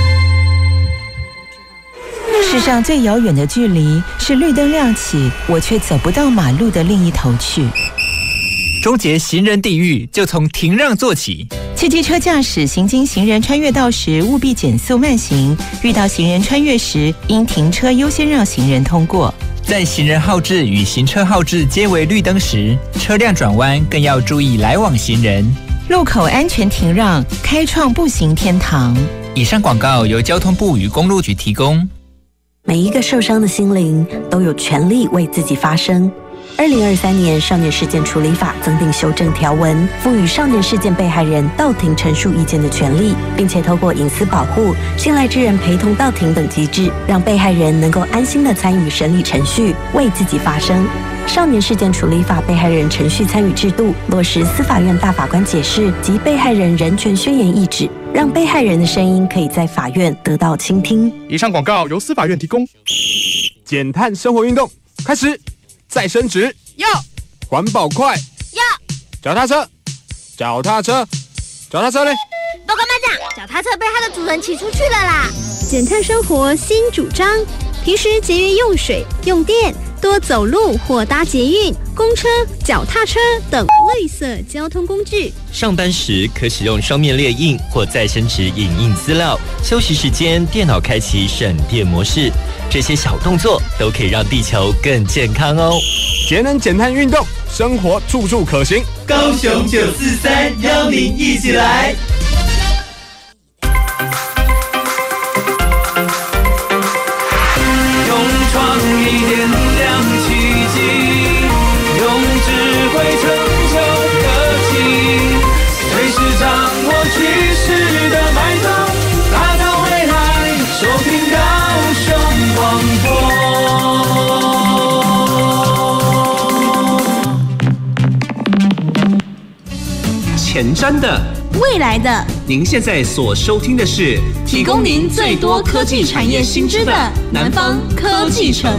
Speaker 7: 世上最遥远的距离，是绿灯亮起，我却走不到马路的另一头去。
Speaker 8: 终结行人地狱，就从停让做起。
Speaker 7: 汽机车驾驶行经行人穿越道时，务必减速慢行；遇到行人穿越时，应停车优先让行人通过。
Speaker 8: 在行人号志与行车号志皆为绿灯时，车辆转弯更要注意来往行人。
Speaker 7: 路口安全停让，开创步行天堂。
Speaker 8: 以上广告由交通部与公路局提供。
Speaker 9: 每一个受伤的心灵都有权利为自己发声。 二零二三年少年事件处理法增订修正条文，赋予少年事件被害人到庭陈述意见的权利，并且透过隐私保护、信赖之人陪同到庭等机制，让被害人能够安心地参与审理程序，为自己发声。少年事件处理法被害人程序参与制度落实司法院大法官解释及被害人人权宣言意旨，让被害人的声音可以在法院得到倾听。
Speaker 10: 以上广告由司法院提供。减碳生活运动开始，再升职要，环保快
Speaker 11: 要，
Speaker 10: 脚踏车，脚踏车，脚踏车嘞！
Speaker 11: 报告班长，脚踏车被它的主人骑出去了啦！
Speaker 12: 减碳生活新主张，平时节约用水、用电，多走路或搭捷运、公车、脚踏车等绿色交通工具。
Speaker 13: 上班时可使用双面列印或再生纸影印资料，休息时间电脑开启省电模式，这些小动作都可以让地球更健康哦。
Speaker 10: 节能减碳运动，生活处处可行。
Speaker 1: 高雄九四三邀您一起来。
Speaker 6: 用创意点亮奇迹，用智慧成就科技，随时掌握趋势的脉动，打造未来。收听高雄广播。
Speaker 3: 前瞻的，
Speaker 2: 未来的，
Speaker 3: 您现在所收听的是
Speaker 2: 提供您最多科技产业新知的南方科技城。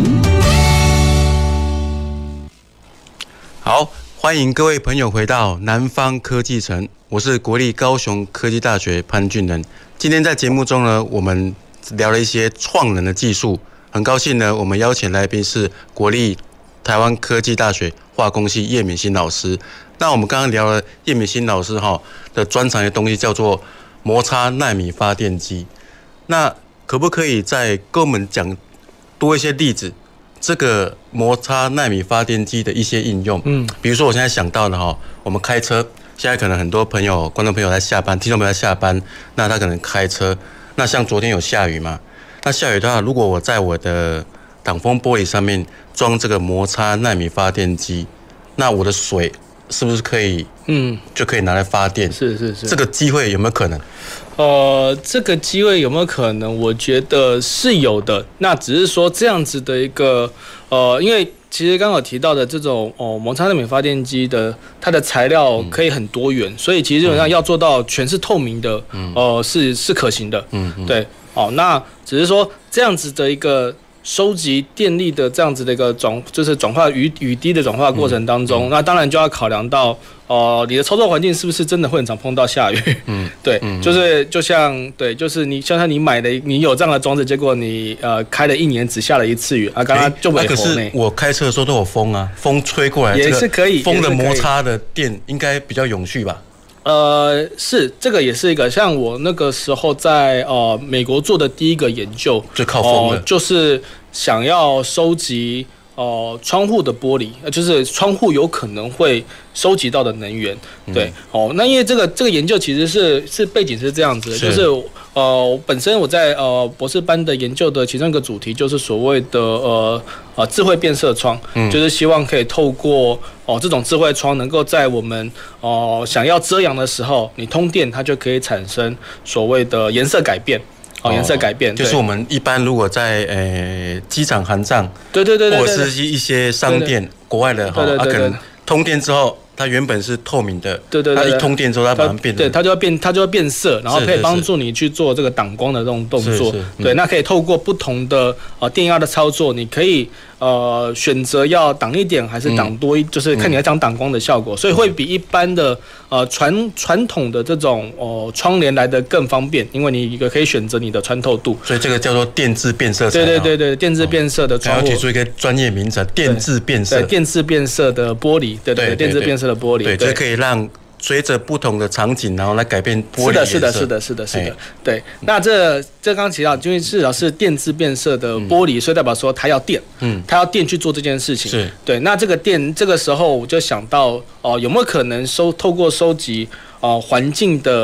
Speaker 4: 好，欢迎各位朋友回到南方科技城，我是国立高雄科技大学潘俊仁。今天在节目中呢，我们聊了一些创能的技术，很高兴呢，我们邀请来宾是国立台湾科技大学化工系叶敏欣老师。那我们刚刚聊了叶敏欣老师哈的专长的东西叫做摩擦奈米发电机，那可不可以再跟我们讲多一些例子？这个摩擦奈米发电机的一些应用，嗯，比如说我现在想到的哈，我们开车，现在可能很多朋友、观众朋友在下班，听众朋友在下班，那他可能开车，那像昨天有下雨嘛，那下雨的话，如果我在我的挡风玻璃上面装这个摩擦奈米发电机，那我的水是不是可以，嗯，就可以拿来发电？
Speaker 5: 是是是，
Speaker 4: 这个机会有没有可能？
Speaker 5: 呃，这个机会有没有可能？我觉得是有的。那只是说这样子的一个，呃，因为其实刚刚有提到的这种哦摩擦奈米发电机的，它的材料可以很多元，嗯、所以其实基本上要做到全是透明的，嗯、呃，是是可行的。嗯，嗯对。哦，那只是说这样子的一个。收集电力的这样子的一个转，就是转化雨雨滴的转化过程当中，嗯嗯、那当然就要考量到，呃，你的操作环境是不是真的会很常碰到下雨？嗯，对，嗯、就是就像对，就是你像像你买的，你有这样的装置，结果你呃开了一年只下了一次雨，啊，刚刚就没
Speaker 4: 可是我开车的时候都有风啊，风吹过来，
Speaker 5: 也是可以，
Speaker 4: 风的摩擦的电应该比较永续吧？
Speaker 5: 呃，是这个也是一个，像我那个时候在呃美国做的第一个研究，
Speaker 4: 就靠风的、呃，
Speaker 5: 就是想要收集呃窗户的玻璃，呃，就是窗户有可能会收集到的能源，对，嗯、哦，那因为这个这个研究其实是是背景是这样子的，是就是呃本身我在呃博士班的研究的其中一个主题就是所谓的呃呃智慧变色窗，嗯、就是希望可以透过哦这种智慧窗能够在我们哦、呃、想要遮阳的时候，你通电它就可以产生所谓的颜色改变。哦，颜色改变、哦、
Speaker 4: 就是我们一般如果在呃机场函帐，
Speaker 5: 对对对对，
Speaker 4: 或者是一些商店，对对国外的哈，它、啊、可能通电之后，它原本是透明的，对对对，它一通电之后，它把它变成，
Speaker 5: 对，它就会变，它就会变色，然后可以帮助你去做这个挡光的这种动作，是是是对，嗯、那可以透过不同的呃电压的操作，你可以呃选择要挡一点还是挡多一，嗯、就是看你要讲挡光的效果，所以会比一般的呃传传统的这种哦、呃、窗帘来的更方便，因为你一个可以选择你的穿透度，
Speaker 4: 所以这个叫做电致变色材。
Speaker 5: 对对对对，电致变色的窗户，
Speaker 4: 还要提出一个专业名词，电致变色，
Speaker 5: 对，电致变色的玻璃，对对，电致变色的玻璃，
Speaker 4: 对，这可以让随着不同的场景，然后来改变玻璃颜色。
Speaker 5: 是的，是的，是的，是的，是的。对，那这这刚刚提到，因为至少是电致变色的玻璃，嗯、所以代表说它要电，嗯，它要电去做这件事情。是，对。那这个电，这个时候我就想到，哦、呃，有没有可能收透过收集哦、呃、环境的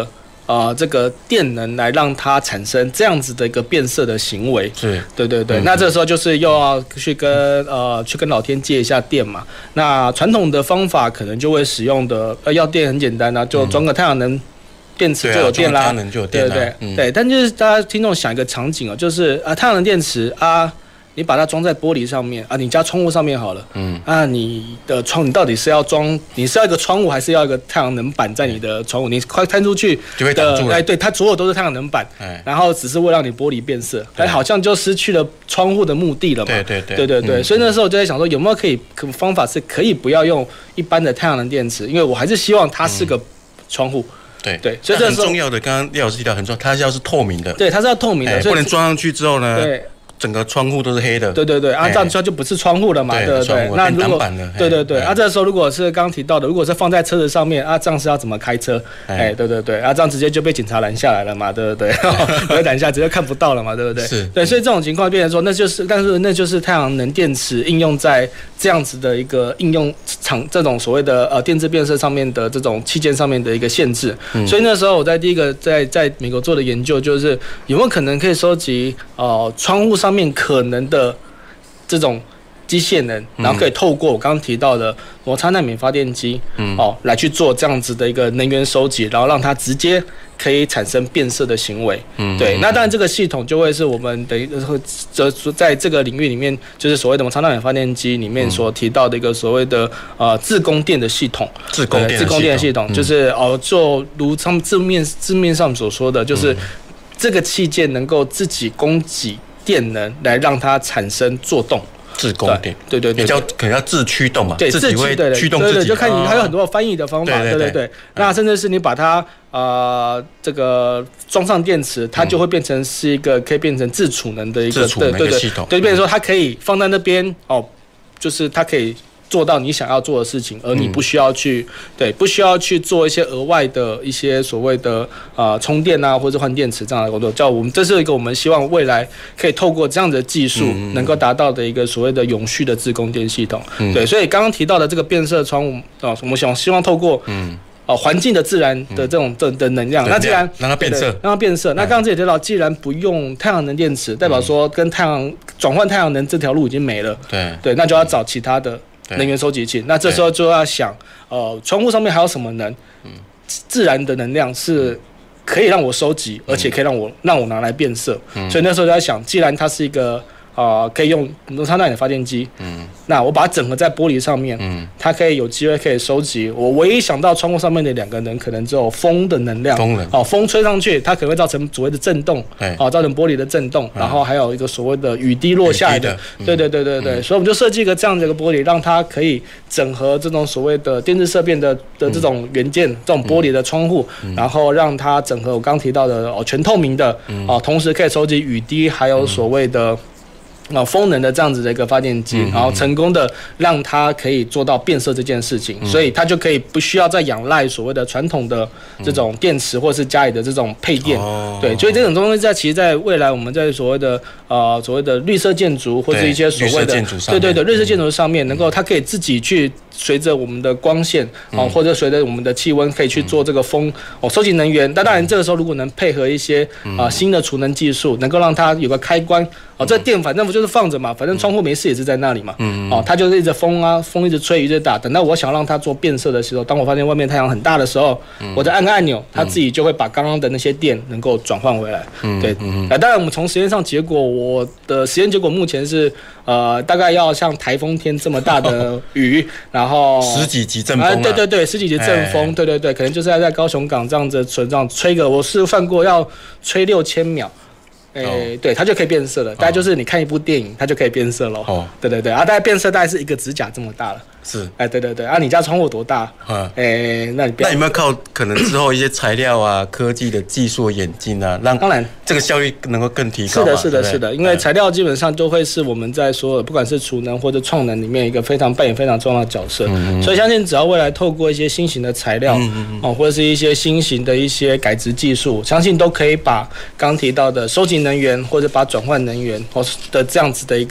Speaker 5: 呃，这个电能来让它产生这样子的一个变色的行为，
Speaker 4: 是，
Speaker 5: 对对对。
Speaker 4: 嗯、
Speaker 5: 那这时候就是又要去跟呃去跟老天借一下电嘛。那传统的方法可能就会使用的，呃，要电很简单啊，就装个太阳能电池就有电啦，
Speaker 4: 嗯、太阳能就有电啦，
Speaker 5: 对对、
Speaker 4: 嗯、
Speaker 5: 对。但就是大家听众想一个场景哦，就是啊，太阳能电池啊。你把它装在玻璃上面啊，你家窗户上面好了。嗯啊，你的窗，你到底是要装，你是要一个窗户，还是要一个太阳能板在你的窗户？你快摊出去
Speaker 4: 就会挡住了。
Speaker 5: 哎，对，它所有都是太阳能板，哎，然后只是为了让你玻璃变色，哎，好像就失去了窗户的目的了嘛。
Speaker 4: 对对对，
Speaker 5: 对对对。嗯、所以那时候我就在想说，有没有可以可方法是可以不要用一般的太阳能电池，因为我还是希望它是个窗户。嗯
Speaker 4: 对
Speaker 5: 对，所以这
Speaker 4: 很重要的，刚刚廖老师提到很重要，它要是透明的。
Speaker 5: 对，它是要透明的，
Speaker 4: 所以不能装上去之后呢，
Speaker 5: 对。
Speaker 4: 整个窗户都是黑的，
Speaker 5: 对对对，啊，这样它就不是窗户了嘛，对不对？那如果对对对，啊，这时候如果是刚刚提到的，如果是放在车子上面，啊，这样是要怎么开车？哎，对对对，啊，这样直接就被警察拦下来了嘛，对不对？被拦下直接看不到了嘛，对不对？
Speaker 4: 是，
Speaker 5: 对，所以这种情况变成说，那就是，但是那就是太阳能电池应用在这样子的一个应用场，这种所谓的呃电子变色上面的这种器件上面的一个限制。所以那时候我在第一个在在美国做的研究，就是有没有可能可以收集呃窗户上面可能的这种机械能，然后可以透过我刚刚提到的摩擦纳米发电机，嗯，哦，来去做这样子的一个能源收集，然后让它直接可以产生变色的行为，嗯，对。那当然这个系统就会是我们等于这在这个领域里面，就是所谓的摩擦纳米发电机里面所提到的一个所谓的呃自供电的系统，
Speaker 4: 自供电
Speaker 5: 自供电的系统，嗯、就是哦，就如他们字面字面上所说的，就是这个器件能够自己供给电能来让它产生作动，
Speaker 4: 自供电，
Speaker 5: 对对对，
Speaker 4: 比较可能要自驱动嘛，
Speaker 5: 对，
Speaker 4: 自己会驱动自己，
Speaker 5: 对对，就看你还有很多翻译的方法，对对对。那甚至是你把它呃这个装上电池，它就会变成是一个可以变成自储能的一个
Speaker 4: 对对对系统，
Speaker 5: 对，变成说它可以放在那边哦，就是它可以做到你想要做的事情，而你不需要去、嗯、对，不需要去做一些额外的一些所谓的呃充电啊，或者换电池这样的工作。叫我们这是一个我们希望未来可以透过这样的技术能够达到的一个所谓的永续的自供电系统。嗯、对，所以刚刚提到的这个变色窗户啊，我们想希望透过嗯。哦，环境的自然的这种的的能量，那既然
Speaker 4: 让它变色，
Speaker 5: 让它变色。那刚刚这也提到，既然不用太阳能电池，代表说跟太阳转换太阳能这条路已经没了。
Speaker 4: 对
Speaker 5: 对，那就要找其他的能源收集器。那这时候就要想，呃，窗户上面还有什么能？嗯，自然的能量是可以让我收集，而且可以让我让我拿来变色。嗯，所以那时候就在想，既然它是一个啊、呃，可以用摩擦纳米发电机，嗯，那我把它整合在玻璃上面，嗯，它可以有机会可以收集。我唯一想到窗户上面的两个能，可能只有风的能量，
Speaker 4: 风能，
Speaker 5: 哦，风吹上去，它可能会造成所谓的震动，哦，造成玻璃的震动，然后还有一个所谓的雨滴落下来的，嗯、对对对对对，嗯、所以我们就设计一个这样的一个玻璃，让它可以整合这种所谓的电子色变的的这种元件，嗯、这种玻璃的窗户，嗯、然后让它整合我刚提到的哦全透明的，嗯、哦，同时可以收集雨滴，还有所谓的。啊，风能的这样子的一个发电机，然后成功的让它可以做到变色这件事情，嗯、所以它就可以不需要再仰赖所谓的传统的这种电池或是家里的这种配电。嗯、对，所以这种东西在其实在未来我们在所谓的呃所谓的绿色建筑或是一些所谓的对对对绿色建筑上面，能够它可以自己去随着我们的光线哦，嗯、或者随着我们的气温可以去做这个风哦收集能源。那当然这个时候如果能配合一些啊、呃、新的储能技术，能够让它有个开关。哦，这电反正不就是放着嘛，反正窗户没事也是在那里嘛。嗯，哦，它就是一直风啊，风一直吹，一直打。等到我想让它做变色的时候，当我发现外面太阳很大的时候，嗯、我再按个按钮，它自己就会把刚刚的那些电能够转换回来。嗯，对。嗯、当然我们从实验上结果，我的实验结果目前是呃，大概要像台风天这么大的雨，然后
Speaker 4: 十几级阵风、啊
Speaker 5: 啊。对对对，十几级阵风，哎、对对对，可能就是要在高雄港这样子纯这样吹个，我示范过要吹六千秒。诶、欸，对，它就可以变色了。大概就是你看一部电影，它就可以变色了。哦，对对对，啊，大概变色大概是一个指甲这么大了。
Speaker 4: 是，
Speaker 5: 哎，对对对，啊，你家窗户多大？嗯，哎，那你不要
Speaker 4: 那有没有靠可能之后一些材料啊、科技的技术演进啊，让
Speaker 5: 当然
Speaker 4: 这个效率能够更提高？
Speaker 5: 是的，是的，是的，因为材料基本上都会是我们在所有不管是储能或者创能里面一个非常扮演非常重要的角色。嗯嗯，所以相信只要未来透过一些新型的材料，嗯嗯嗯哦，或者是一些新型的一些改质技术，相信都可以把刚提到的收集能源或者把转换能源或的这样子的一个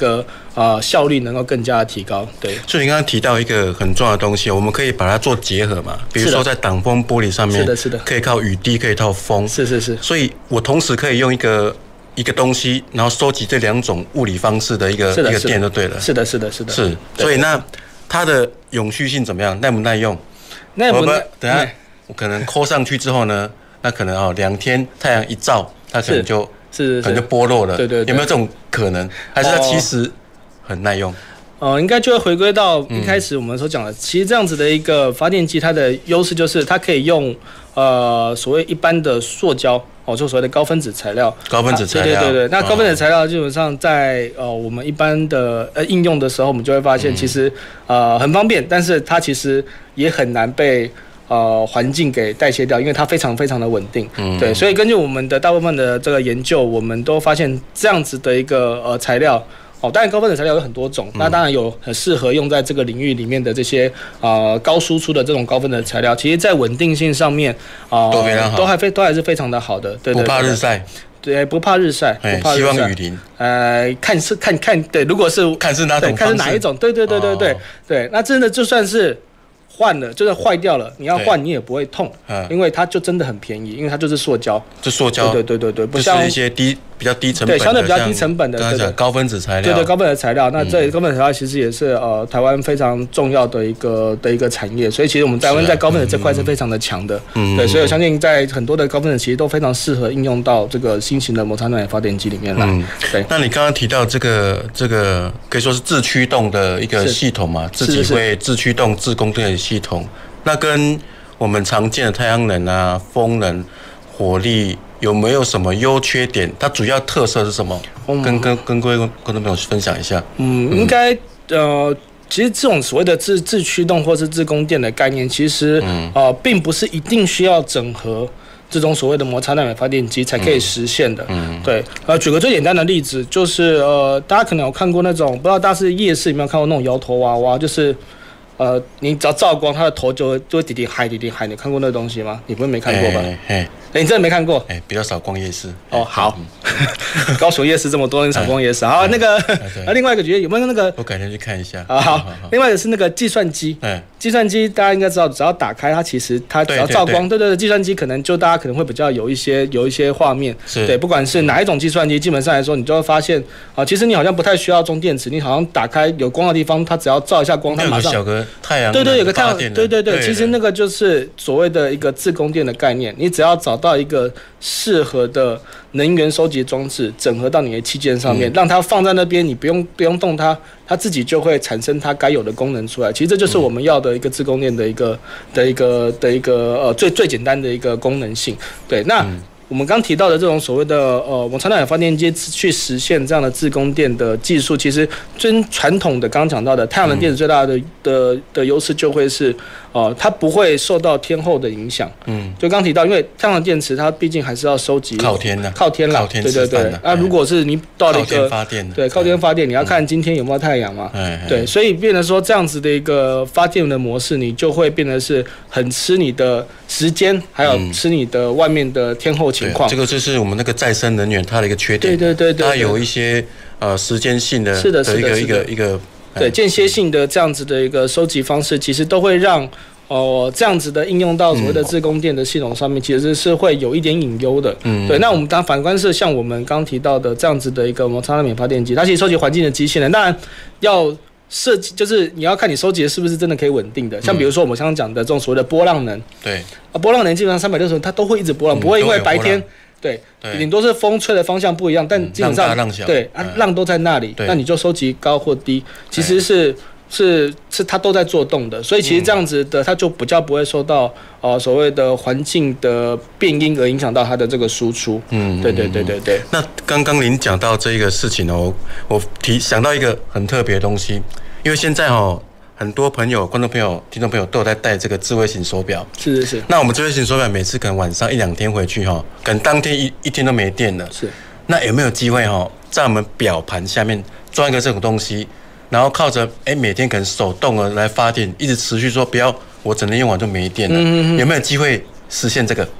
Speaker 5: 呃效率能够更加的提高。对，
Speaker 4: 所以你刚刚提到一个很重要的东西，我们可以把它做结合嘛，比如说在挡风玻璃上面，
Speaker 5: 是的，是的，
Speaker 4: 可以靠雨滴，可以靠风，
Speaker 5: 是是是，
Speaker 4: 所以我同时可以用一个一个东西，然后收集这两种物理方式的一个一个电就对了。
Speaker 5: 是的，是的，是的，
Speaker 4: 是。所以那它的永续性怎么样？耐不耐用？
Speaker 5: 耐不耐？
Speaker 4: 等下我可能扣上去之后呢，那可能哦两天太阳一照，它可能就。
Speaker 5: 是，
Speaker 4: 可能就剥落了，
Speaker 5: 对对，
Speaker 4: 有没有这种可能？还是它其实很耐用？
Speaker 5: 哦、呃，应该就会回归到一开始我们所讲的，嗯、其实这样子的一个发电机，它的优势就是它可以用呃所谓一般的塑胶哦，就所谓的高分子材料。
Speaker 4: 高分子材料，
Speaker 5: 对对对对。那高分子材料基本上在呃我们一般的呃应用的时候，我们就会发现，其实呃很方便，但是它其实也很难被。呃，环境给代谢掉，因为它非常非常的稳定，嗯，对，所以根据我们的大部分的这个研究，我们都发现这样子的一个呃材料，哦，当然高分子材料有很多种，嗯、那当然有很适合用在这个领域里面的这些呃高输出的这种高分子材料，其实在稳定性上面啊、呃、
Speaker 4: 都非常好，
Speaker 5: 都还非都还是非常的好的，对对对，
Speaker 4: 不怕日晒。
Speaker 5: 对，不怕日晒，不怕日晒。
Speaker 4: 希望雨淋。
Speaker 5: 呃，看是看看，对，如果是
Speaker 4: 看是哪种，
Speaker 5: 看是哪一种，对对对对对、哦、对，那真的就算是。换了，就是坏掉了，你要换你也不会痛，因为它就真的很便宜，因为它就是塑胶，
Speaker 4: 就塑胶，
Speaker 5: 对对对对，不像
Speaker 4: 就是一些低比较低成本的，
Speaker 5: 对，相对比较低成本的，
Speaker 4: 对对，高分子材料，
Speaker 5: 对对，高分子材料。那这高分子材料其实也是呃台湾非常重要的一个的一个产业，所以其实我们台湾在高分子这块是非常的强的，嗯，对，所以我相信在很多的高分子其实都非常适合应用到这个新型的摩擦能源发电机里面来。嗯，对。
Speaker 4: 那你刚刚提到这个这个可以说是自驱动的一个系统嘛，自己会自驱动、自供电的系统。那跟我们常见的太阳能啊、风能、火力有没有什么优缺点？它主要特色是什么？嗯、跟跟跟各位观众朋友分享一下。
Speaker 5: 嗯，应该呃，其实这种所谓的自自驱动或是自供电的概念，其实、嗯、呃，并不是一定需要整合这种所谓的摩擦能源发电机才可以实现的。嗯，对。呃，举个最简单的例子，就是呃，大家可能有看过那种，不知道大家是夜市有没有看过那种摇头娃娃，就是。呃，你只要照光，它的头就会就会滴滴嗨滴滴嗨。你看过那个东西吗？你不会没看过吧？哎、欸欸，你真的没看过？
Speaker 4: 哎、欸，比较少逛夜市。
Speaker 5: 哦，好，嗯、高雄夜市这么多人少逛夜市。好，那个，那另外一个觉得有没有那个？
Speaker 4: 我改天去看一下。
Speaker 5: 好好。另外一个是那个计算机。嗯。计算机大家应该知道，只要打开它，其实它只要照光，对对对，计算机可能就大家可能会比较有一些有一些画面。是。对，不管是哪一种计算机，基本上来说，你就会发现啊，其实你好像不太需要装电池，你好像打开有光的地方，它只要照一下光，它马上。
Speaker 4: 小个太阳。
Speaker 5: 对对，有个太阳。对对对，其实那个就是所谓的一个自供电的概念，你只要找到一个适合的能源收集装置，整合到你的器件上面，嗯、让它放在那边，你不用不用动它，它自己就会产生它该有的功能出来。其实这就是我们要的一个自供电的一个的一个的一个呃最最简单的一个功能性。对，那。嗯我们刚提到的这种所谓的呃摩擦能源发电机去实现这样的自供电的技术，其实跟传统的刚刚讲到的太阳能电池最大的的的优势就会是，呃，它不会受到天候的影响。嗯，就刚提到，因为太阳能电池它毕竟还是要收集
Speaker 4: 靠天的，
Speaker 5: 靠天啦，对对对。那、啊、如果是你到了一个靠
Speaker 4: 天发电的，
Speaker 5: 对，靠天发电，你要看今天有没有太阳嘛。嗯，对，所以变成说这样子的一个发电的模式，你就会变得是很吃你的时间，还有吃你的外面的天候情况。
Speaker 4: 这个就是我们那个再生能源它的一个缺点。
Speaker 5: 对对对 对, 对，
Speaker 4: 它有一些呃时间性的，
Speaker 5: 是的，
Speaker 4: 是的，一个一个一个
Speaker 5: 对间歇性的这样子的一个收集方式，其实都会让哦、呃、这样子的应用到所谓的自供电的系统上面，其实是会有一点隐忧的。嗯，对。那我们当反观是像我们刚提到的这样子的一个摩擦能源发电机，它其实收集环境的机器人，当然要。设计就是你要看你收集的是不是真的可以稳定的，像比如说我们刚刚讲的这种所谓的波浪能，
Speaker 4: 对
Speaker 5: 啊，波浪能基本上三百六十度它都会一直波浪，不会因为白天对，顶多是风吹的方向不一样，但基本上对啊浪都在那里，那你就收集高或低，其实是是是它都在做动的，所以其实这样子的它就比较不会受到呃所谓的环境的变因而影响到它的这个输出。嗯，对对对对对。
Speaker 4: 那刚刚您讲到这个事情哦，我提想到一个很特别的东西。因为现在哦，很多朋友、观众朋友、听众朋友都有在戴这个智慧型手表。
Speaker 5: 是是是。
Speaker 4: 那我们智慧型手表每次可能晚上一两天回去哈，可能当天一一天都没电了。
Speaker 5: 是。
Speaker 4: 那有没有机会哈，在我们表盘下面装一个这种东西，然后靠着哎每天可能手动的来发电，一直持续说不要我整天用完就没电了。嗯嗯嗯。有没有机会实现这个？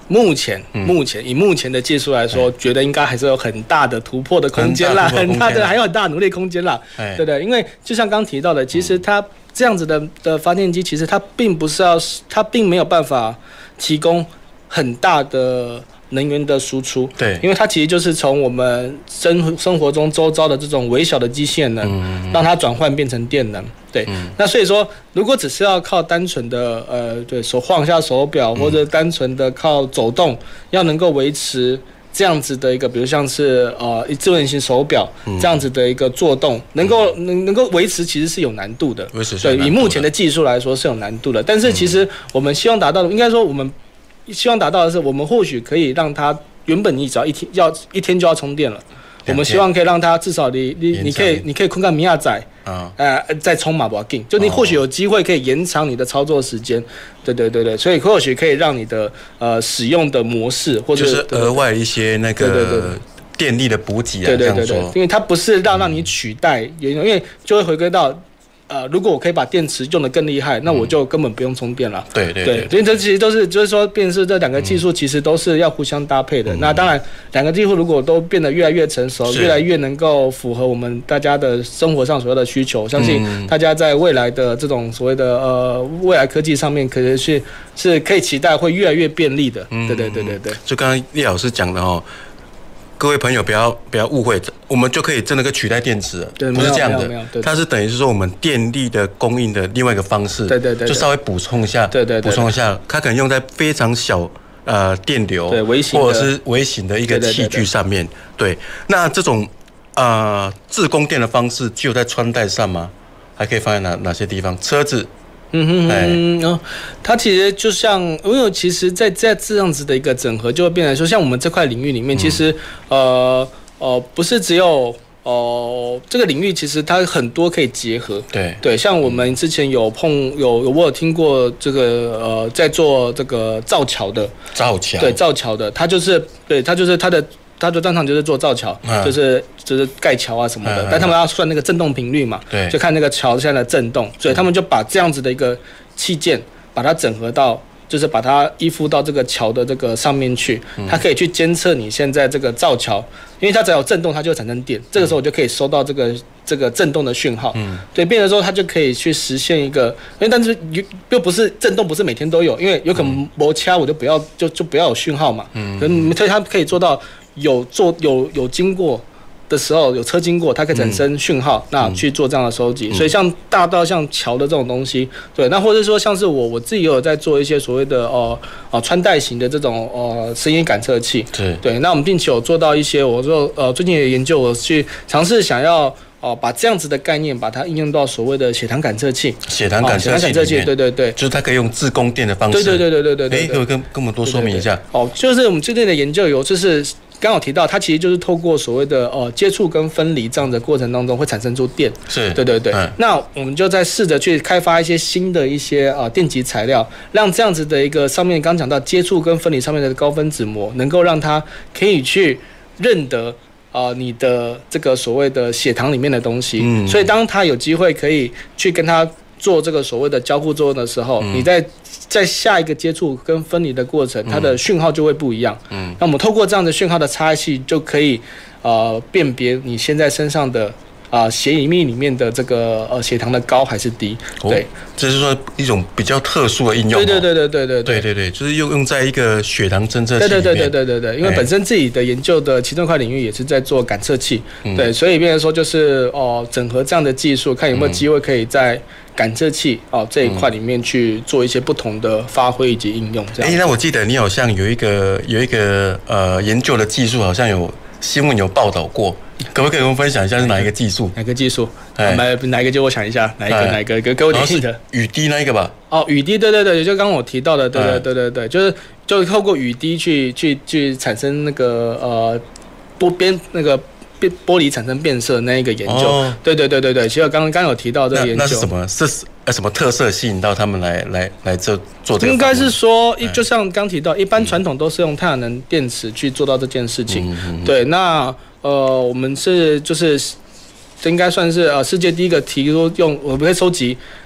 Speaker 5: 目前，
Speaker 4: 嗯、
Speaker 5: 目前以目前的技术来说，觉得应该还是有很大的突破的空间啦，很大的还有很大的努力空间啦，对不对？因为就像刚提到的，其实它这样子的的发电机，其实它并不是要，它并没有办法提供很大的能源的输出，
Speaker 4: 对，
Speaker 5: 因为它其实就是从我们生生活中周遭的这种微小的机械能，嗯、让它转换变成电能。对，嗯、那所以说，如果只是要靠单纯的呃，对手晃一下手表，或者单纯的靠走动，要能够维持这样子的一个，比如像是呃智能型手表、嗯、这样子的一个作动，能够能能够维持，其实是有难度的。
Speaker 4: 维持
Speaker 5: 对，以目前的技术来说是有难度的。但是其实我们希望达到的，应该说我们希望达到的是，我们或许可以让它原本你只要一天要一天就要充电了。我们希望可以让它至少你你你可以你可以困个米亚仔啊，呃再充嘛不要紧，就你或许有机会可以延长你的操作时间，对对对对，所以或许可以让你的呃使用的模式或者
Speaker 4: 就是额外一些那个对对对电力的补给啊，
Speaker 5: 对对对对，因为它不是让让你取代，因为就会回归到。呃，如果我可以把电池用得更厉害，那我就根本不用充电了。
Speaker 4: 对对对，
Speaker 5: 所以这其实都是，就是说，便是这两个技术其实都是要互相搭配的。嗯、那当然，两个技术如果都变得越来越成熟，越来越能够符合我们大家的生活上所有的需求，相信大家在未来的这种所谓的呃未来科技上面，可能是是可以期待会越来越便利的。嗯、对对对对对。
Speaker 4: 就刚刚叶老师讲的哦。各位朋友不要不要误会，我们就可以真的可以取代电池了，
Speaker 5: 对，
Speaker 4: 不是这样的，它是等于是说我们电力的供应的另外一个方式，
Speaker 5: 对对对，
Speaker 4: 就稍微补充一下，
Speaker 5: 对对，
Speaker 4: 补充一下，它可能用在非常小呃电流，
Speaker 5: 对，微型
Speaker 4: 或者是微型的一个器具上面，对，那这种呃自供电的方式，只有在穿戴上吗？还可以放在哪哪些地方？车子。
Speaker 5: 嗯哼哼，哦，它其实就像，因为其实在，在在这样子的一个整合，就会变成说，像我们这块领域里面，其实，呃呃，不是只有哦、呃，这个领域其实它很多可以结合。
Speaker 4: 对
Speaker 5: 对，像我们之前有碰有有我有听过这个呃，在做这个造桥的。
Speaker 4: 造桥。
Speaker 5: 对，造桥的，它就是对，它就是它的。他就当场就是做造桥，嗯、就是就是盖桥啊什么的，嗯、但他们要算那个震动频率嘛，
Speaker 4: 对，
Speaker 5: 就看那个桥现在的震动，所以他们就把这样子的一个器件，把它整合到，就是把它依附到这个桥的这个上面去，嗯、它可以去监测你现在这个造桥，因为它只要有震动，它就会产生电，这个时候我就可以收到这个这个震动的讯号，嗯，对，变成说它就可以去实现一个，因为但是又不是震动，不是每天都有，因为有可能摩掐我就不要就就不要有讯号嘛，嗯，可能所以它可以做到。有做有有经过的时候，有车经过，它可以产生讯号，嗯、那去做这样的收集。嗯、所以像大到像桥的这种东西，对，那或者说像是我我自己也有在做一些所谓的哦哦穿戴型的这种呃声音感测器，
Speaker 4: 对
Speaker 5: 对。那我们并且有做到一些，我说呃最近也研究，我去尝试想要。哦，把这样子的概念，把它应用到所谓的血糖感测器。
Speaker 4: 血糖感测器、哦，血糖感测器，
Speaker 5: 对对对，
Speaker 4: 就是它可以用自供电的方式。
Speaker 5: 对对对对对对。
Speaker 4: 哎，可以跟跟我们多说明一下。
Speaker 5: 对对对哦，就是我们最近的研究有，就是刚好提到，它其实就是透过所谓的呃接触跟分离这样的过程当中，会产生出电。
Speaker 4: 是。
Speaker 5: 对对对。嗯、那我们就在试着去开发一些新的一些啊、呃、电极材料，让这样子的一个上面刚讲到接触跟分离上面的高分子膜，能够让它可以去认得。啊、呃，你的这个所谓的血糖里面的东西，嗯，所以当他有机会可以去跟他做这个所谓的交互作用的时候，嗯、你在在下一个接触跟分离的过程，它的讯号就会不一样。嗯，那我们透过这样的讯号的差异性，就可以呃辨别你现在身上的。啊，血液里面的这个呃血糖的高还是低？对、哦，
Speaker 4: 这是说一种比较特殊的应用。
Speaker 5: 对对对对对对
Speaker 4: 对对对，就是用用在一个血糖侦测器里面。
Speaker 5: 对对对对对对，因为本身自己的研究的其中一块领域也是在做感测器，嗯、对，所以变成说就是哦、呃，整合这样的技术，看有没有机会可以在感测器哦、呃、这一块里面去做一些不同的发挥以及应用。这样。哎，
Speaker 4: 那我记得你好像有一个有一个呃研究的技术，好像有新闻有报道过。可不可以跟我们分享一下是哪一个技术？
Speaker 5: 哪个技术？哎，哪一个？就我想一下，哪一个？哪一个？给给我点 hint。
Speaker 4: 雨滴那一个吧？
Speaker 5: 哦，雨滴，对对对，就刚刚我提到的，对对对对对，就是就是透过雨滴去去去产生那个呃玻边那个玻璃产生变色那一个研究。哦、对对对对对，其实我刚刚刚有提到这个研究。
Speaker 4: 那, 那是什么？是呃什么特色吸引到他们来来来做做这个？
Speaker 5: 应该是说，就像刚提到，一般传统都是用太阳能电池去做到这件事情。嗯嗯、对，那。呃，我们是就是应该算是呃世界第一个提出用我们会收集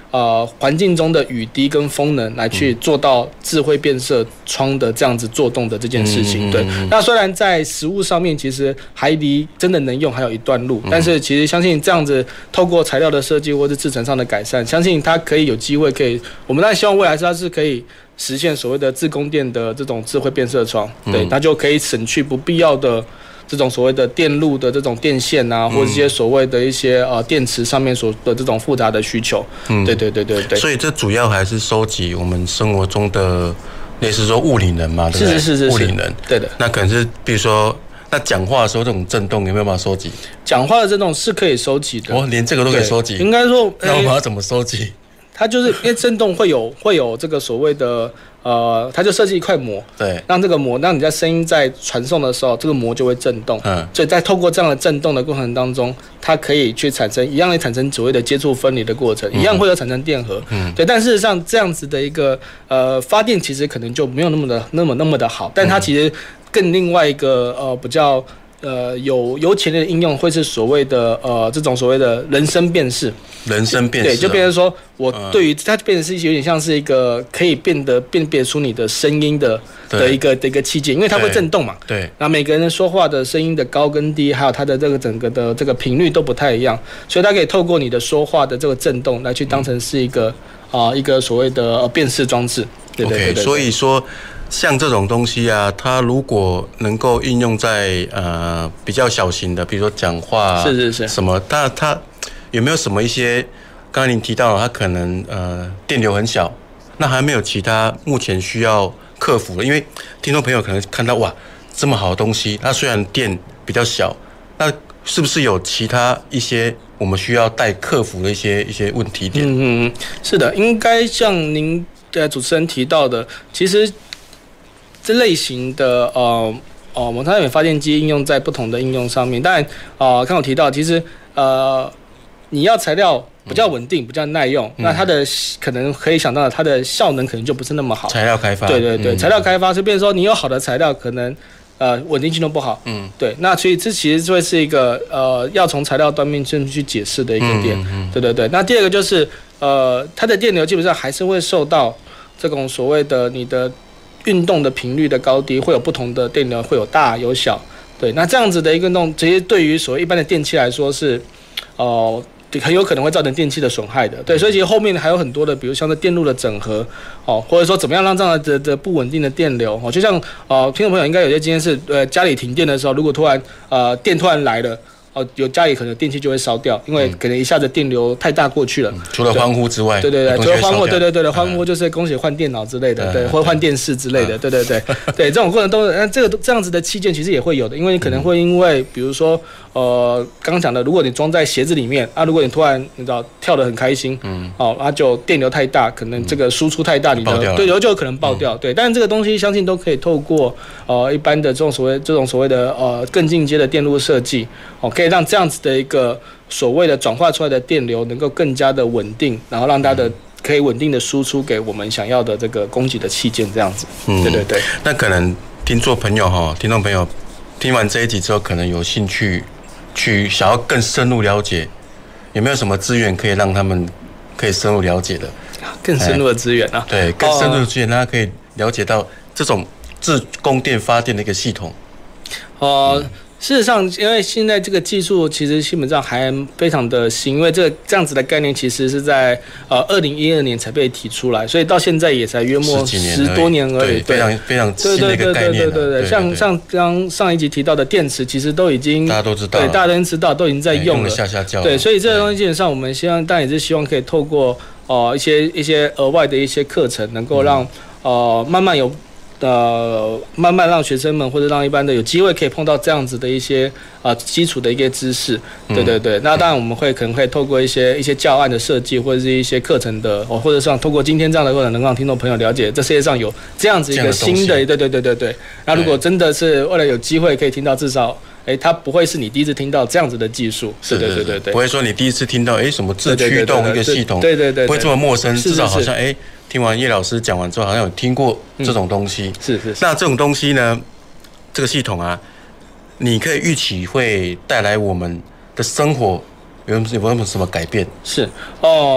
Speaker 5: 呃环境中的雨滴跟风能来去做到智慧变色窗的这样子做动的这件事情。对，那虽然在实物上面其实还离真的能用还有一段路，但是其实相信这样子透过材料的设计或是制程上的改善，相信它可以有机会可以，我们当然希望未来它是可以实现所谓的自供电的这种智慧变色窗，对，它就可以省去不必要的这种所谓的电路的这种电线啊，或者一些所谓的一些呃电池上面所的这种复杂的需求。嗯，对对对对对。
Speaker 4: 所以这主要还是收集我们生活中的类似说物理能嘛，对不对？
Speaker 5: 是是是是。
Speaker 4: 物理能，对的。那可能是比如说，那讲话的时候这种震动有没有办法收集？
Speaker 5: 讲话的震动是可以收集的。
Speaker 4: 哦，连这个都可以收集。
Speaker 5: 应该说，
Speaker 4: 那我们要怎么收集？
Speaker 5: 它就是因为震动会有会有这个所谓的呃，它就设计一块膜，
Speaker 4: 对，
Speaker 5: 让这个膜，让你在声音在传送的时候，这个膜就会震动，嗯，所以在透过这样的震动的过程当中，它可以去产生一样的产生所谓的接触分离的过程，嗯、一样会有产生电荷，嗯，对，但事实上这样子的一个呃发电其实可能就没有那么的那么那么的好，但它其实更另外一个呃比较。呃，有有潜力的应用会是所谓的呃这种所谓的人声辨识，
Speaker 4: 人声辨识、哦，
Speaker 5: 对，就变成说我对于、嗯、它变成是有点像是一个可以变得辨别出你的声音的的一个的一个器件，因为它会震动嘛，对，那每个人说话的声音的高跟低，还有它的这个整个的这个频率都不太一样，所以它可以透过你的说话的这个震动来去当成是一个啊、嗯呃、一个所谓的辨识装置，对对 对, 对, 对, 对，
Speaker 4: okay, 所以说。像这种东西啊，它如果能够应用在呃比较小型的，比如说讲话，
Speaker 5: 是是是，
Speaker 4: 什么，它它有没有什么一些？刚才您提到了，它可能呃电流很小，那还没有其他目前需要克服的？因为听众朋友可能看到哇这么好的东西，它虽然电比较小，那是不是有其他一些我们需要待克服的一些一些问题点？
Speaker 5: 嗯嗯，是的，应该像您的主持人提到的，其实。这类型的呃呃摩擦电发电机应用在不同的应用上面，当然呃刚有提到，其实呃你要材料比较稳定、比较耐用，嗯、那它的可能可以想到它的效能可能就不是那么好。
Speaker 4: 材料开发，
Speaker 5: 对对对，嗯、材料开发是变成说你有好的材料，可能呃稳定性都不好。嗯，对，那所以这其实会是一个呃要从材料端面去解释的一个点。嗯嗯、对对对，那第二个就是呃它的电流基本上还是会受到这种所谓的你的。运动的频率的高低会有不同的电流，会有大有小，对，那这样子的一个运动，其实对于所谓一般的电器来说是，哦、呃，很有可能会造成电器的损害的，对，所以其实后面还有很多的，比如像是电路的整合，哦，或者说怎么样让这样的的不稳定的电流，哦，就像呃，听众朋友应该有些经验是，呃，家里停电的时候，如果突然呃电突然来了。哦，有家里可能电器就会烧掉，因为可能一下子电流太大过去了。嗯、
Speaker 4: 除了欢呼之外，
Speaker 5: 对对对，除了欢呼，对对对的欢呼就是恭喜换电脑之类的，嗯、对，或换电视之类的，对对对对，这种过程都，那这个这样子的器件其实也会有的，因为你可能会因为，比如说，呃，刚刚讲的，如果你装在鞋子里面啊，如果你突然你知道跳得很开心，嗯，哦，那就电流太大，可能这个输出太大，你的对流就有可能爆掉，嗯、对，但是这个东西相信都可以透过呃一般的这种所谓这种所谓的呃更进阶的电路设计，哦，可以让这样子的。一个所谓的转化出来的电流能够更加的稳定，然后让它的可以稳定的输出给我们想要的这个供给的器件，这样子。嗯，对对对。
Speaker 4: 那可能听众朋友哈，听众朋友听完这一集之后，可能有兴趣去想要更深入了解，有没有什么资源可以让他们可以深入了解的？
Speaker 5: 更深入的资源啊？
Speaker 4: 对，更深入的资源，让他可以了解到这种自供电发电的一个系统。
Speaker 5: 哦、呃。嗯事实上，因为现在这个技术其实基本上还非常的新，因为这个这样子的概念其实是在呃二零一二年才被提出来，所以到现在也才约莫十多年而已，
Speaker 4: 对，非常非常新的一个概念。
Speaker 5: 对对对对对，像像刚上一集提到的电池，其实都已经
Speaker 4: 大家都知道，
Speaker 5: 对，大家都知道，都已经在用了，
Speaker 4: 用了下下教。
Speaker 5: 对，所以这个东西基本上我们希望，当然也是希望可以透过呃一些一些额外的一些课程，能够让、嗯、呃慢慢有。呃，慢慢让学生们或者让一般的有机会可以碰到这样子的一些呃基础的一些知识，对对对。嗯、那当然我们会可能会透过一些一些教案的设计，或者是一些课程的，哦，或者是透过今天这样的课程，能让听众朋友了解这世界上有这样子一个新的，对对对对对。那如果真的是未来有机会可以听到，至少。哎，它不会是你第一次听到这样子的技术，
Speaker 4: 是
Speaker 5: 对对对对，
Speaker 4: 不会说你第一次听到哎什么自驱动一个系统，
Speaker 5: 对对对，
Speaker 4: 不会这么陌生，至少好像哎听完叶老师讲完之后，好像有听过这种东西，
Speaker 5: 是是。
Speaker 4: 那这种东西呢，这个系统啊，你可以预期会带来我们的生活有有没有什么改变？
Speaker 5: 是哦。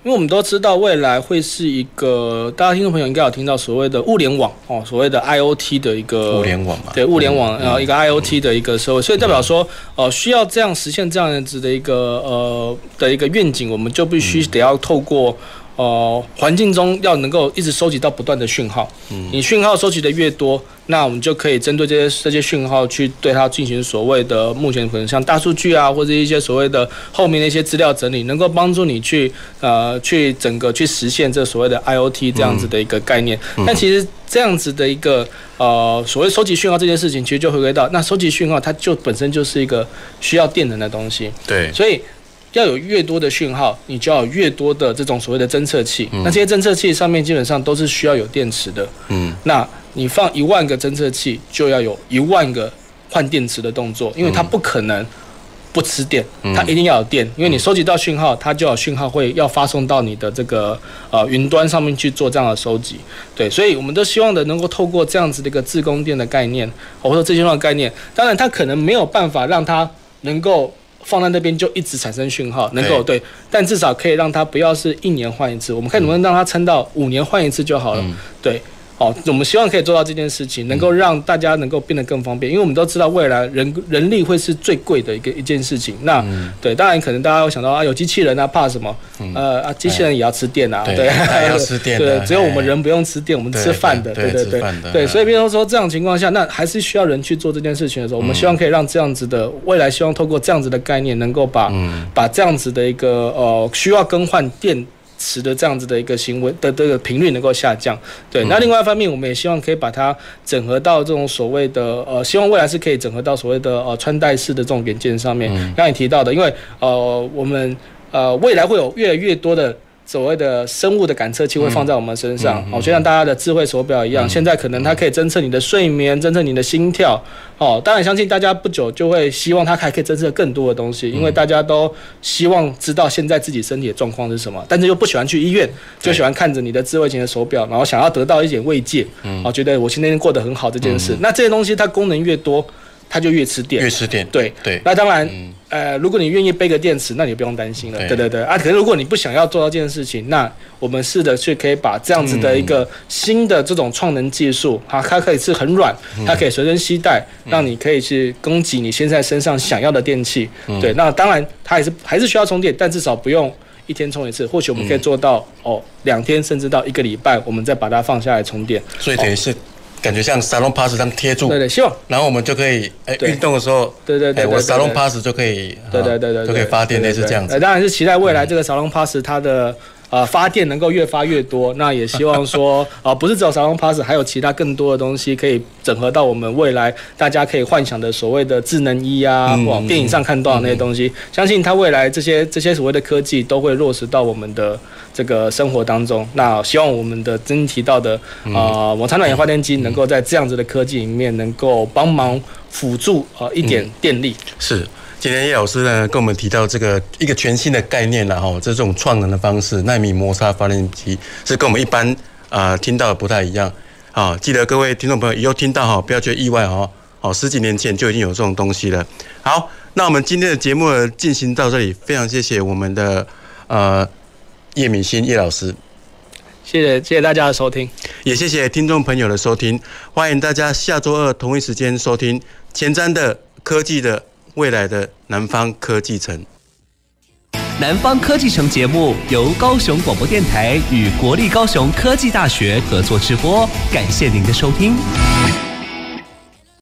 Speaker 5: 因为我们都知道未来会是一个，大家听众朋友应该有听到所谓的物联网哦，所谓的 I O T 的一个
Speaker 4: 物联网嘛，
Speaker 5: 对物联网，然后、嗯、一个 I O T 的一个社会，所以代表说，呃，需要这样实现这样子的一个呃的一个愿景，我们就必须得要透过。呃，环境中要能够一直收集到不断的讯号，嗯，你讯号收集的越多，那我们就可以针对这些这些讯号去对它进行所谓的目前可能像大数据啊，或者一些所谓的后面的一些资料整理，能够帮助你去呃去整个去实现这所谓的 I O T 这样子的一个概念。嗯、但其实这样子的一个呃所谓收集讯号这件事情，其实就回归到那收集讯号，它就本身就是一个需要电能的东西，
Speaker 4: 对，
Speaker 5: 所以。要有越多的讯号，你就要有越多的这种所谓的侦测器。嗯、那这些侦测器上面基本上都是需要有电池的。嗯，那你放一万个侦测器，就要有一万个换电池的动作，因为它不可能不吃电，嗯、它一定要有电。因为你收集到讯号，它就有讯号会要发送到你的这个呃云端上面去做这样的收集。对，所以我们都希望的能够透过这样子的一个自供电的概念，或者自动的概念，当然它可能没有办法让它能够。放在那边就一直产生讯号，能够 对, 对，但至少可以让它不要是一年换一次，我们看能不能让它撑到五年换一次就好了。嗯、对，好，我们希望可以做到这件事情，能够让大家能够变得更方便，因为我们都知道未来人人力会是最贵的一个一件事情。那、嗯、对，当然可能大家会想到啊，有机器人啊，怕什么？嗯、呃啊，机器人也要吃电啊，
Speaker 4: 对，
Speaker 5: 对
Speaker 4: 要吃电的，
Speaker 5: 对，只有我们人不用吃电，我们吃饭的，对对对对，对，所以比如说这样情况下，那还是需要人去做这件事情的时候，我们希望可以让这样子的未来，希望透过这样子的概念，能够把、嗯、把这样子的一个呃需要更换电。池的这样子的一个行为的这个频率能够下降，对。那另外一方面，我们也希望可以把它整合到这种所谓的呃，希望未来是可以整合到所谓的呃穿戴式的这种元件上面。刚才你提到的，因为呃我们呃未来会有越来越多的。所谓的生物的感测器会放在我们身上，哦、嗯，就像大家的智慧手表一样，嗯、现在可能它可以侦测你的睡眠，侦测你的心跳，哦，当然相信大家不久就会希望它还可以侦测更多的东西，因为大家都希望知道现在自己身体的状况是什么，但是又不喜欢去医院，就喜欢看着你的智慧型的手表，然后想要得到一点慰藉，嗯，哦，觉得我今天过得很好这件事，嗯、那这些东西它功能越多。它就越吃电，
Speaker 4: 越吃电，
Speaker 5: 对
Speaker 4: 对。
Speaker 5: 那当然，嗯、呃，如果你愿意背个电池，那你不用担心了，对对对。啊，可是如果你不想要做到这件事情，那我们试着去可以把这样子的一个新的这种创能技术，它它可以是很软，它可以随身携带，嗯、让你可以去供给你现在身上想要的电器。嗯、对，那当然它还是还是需要充电，但至少不用一天充一次，或许我们可以做到、嗯、哦两天甚至到一个礼拜，我们再把它放下来充电。
Speaker 4: 所以等于是。哦感觉像沙龙 pass 这样贴住，
Speaker 5: 对对，希望，
Speaker 4: 然后我们就可以，哎，运动的时候，
Speaker 5: 对对对，
Speaker 4: 我沙龙 pass 就可以，
Speaker 5: 对对对对，
Speaker 4: 就可以发电，类似这样子。
Speaker 5: 当然是期待未来这个沙龙 pass 它的呃发电能够越发越多，那也希望说啊，不是只有沙龙 pass， 还有其他更多的东西可以整合到我们未来大家可以幻想的所谓的智能衣啊，往电影上看到的那些东西，相信它未来这些这些所谓的科技都会落实到我们的。这个生活当中，那希望我们的真提到的呃，摩擦暖氧发电机能够在这样子的科技里面，能够帮忙辅助呃一点电力。
Speaker 4: 嗯、是，今天叶老师呢跟我们提到这个一个全新的概念了哈，这种创能的方式，奈米摩擦发电机是跟我们一般啊、呃、听到的不太一样啊。记得各位听众朋友以后听到哈，不要觉得意外哈，哦，十几年前就已经有这种东西了。好，那我们今天的节目进行到这里，非常谢谢我们的呃。叶敏欣叶老师，
Speaker 5: 谢谢谢谢大家的收听，
Speaker 4: 也谢谢听众朋友的收听，欢迎大家下周二同一时间收听前瞻的科技的未来的南方科技城。
Speaker 3: 南方科技城节目由高雄广播电台与国立高雄科技大学合作直播，感谢您的收听。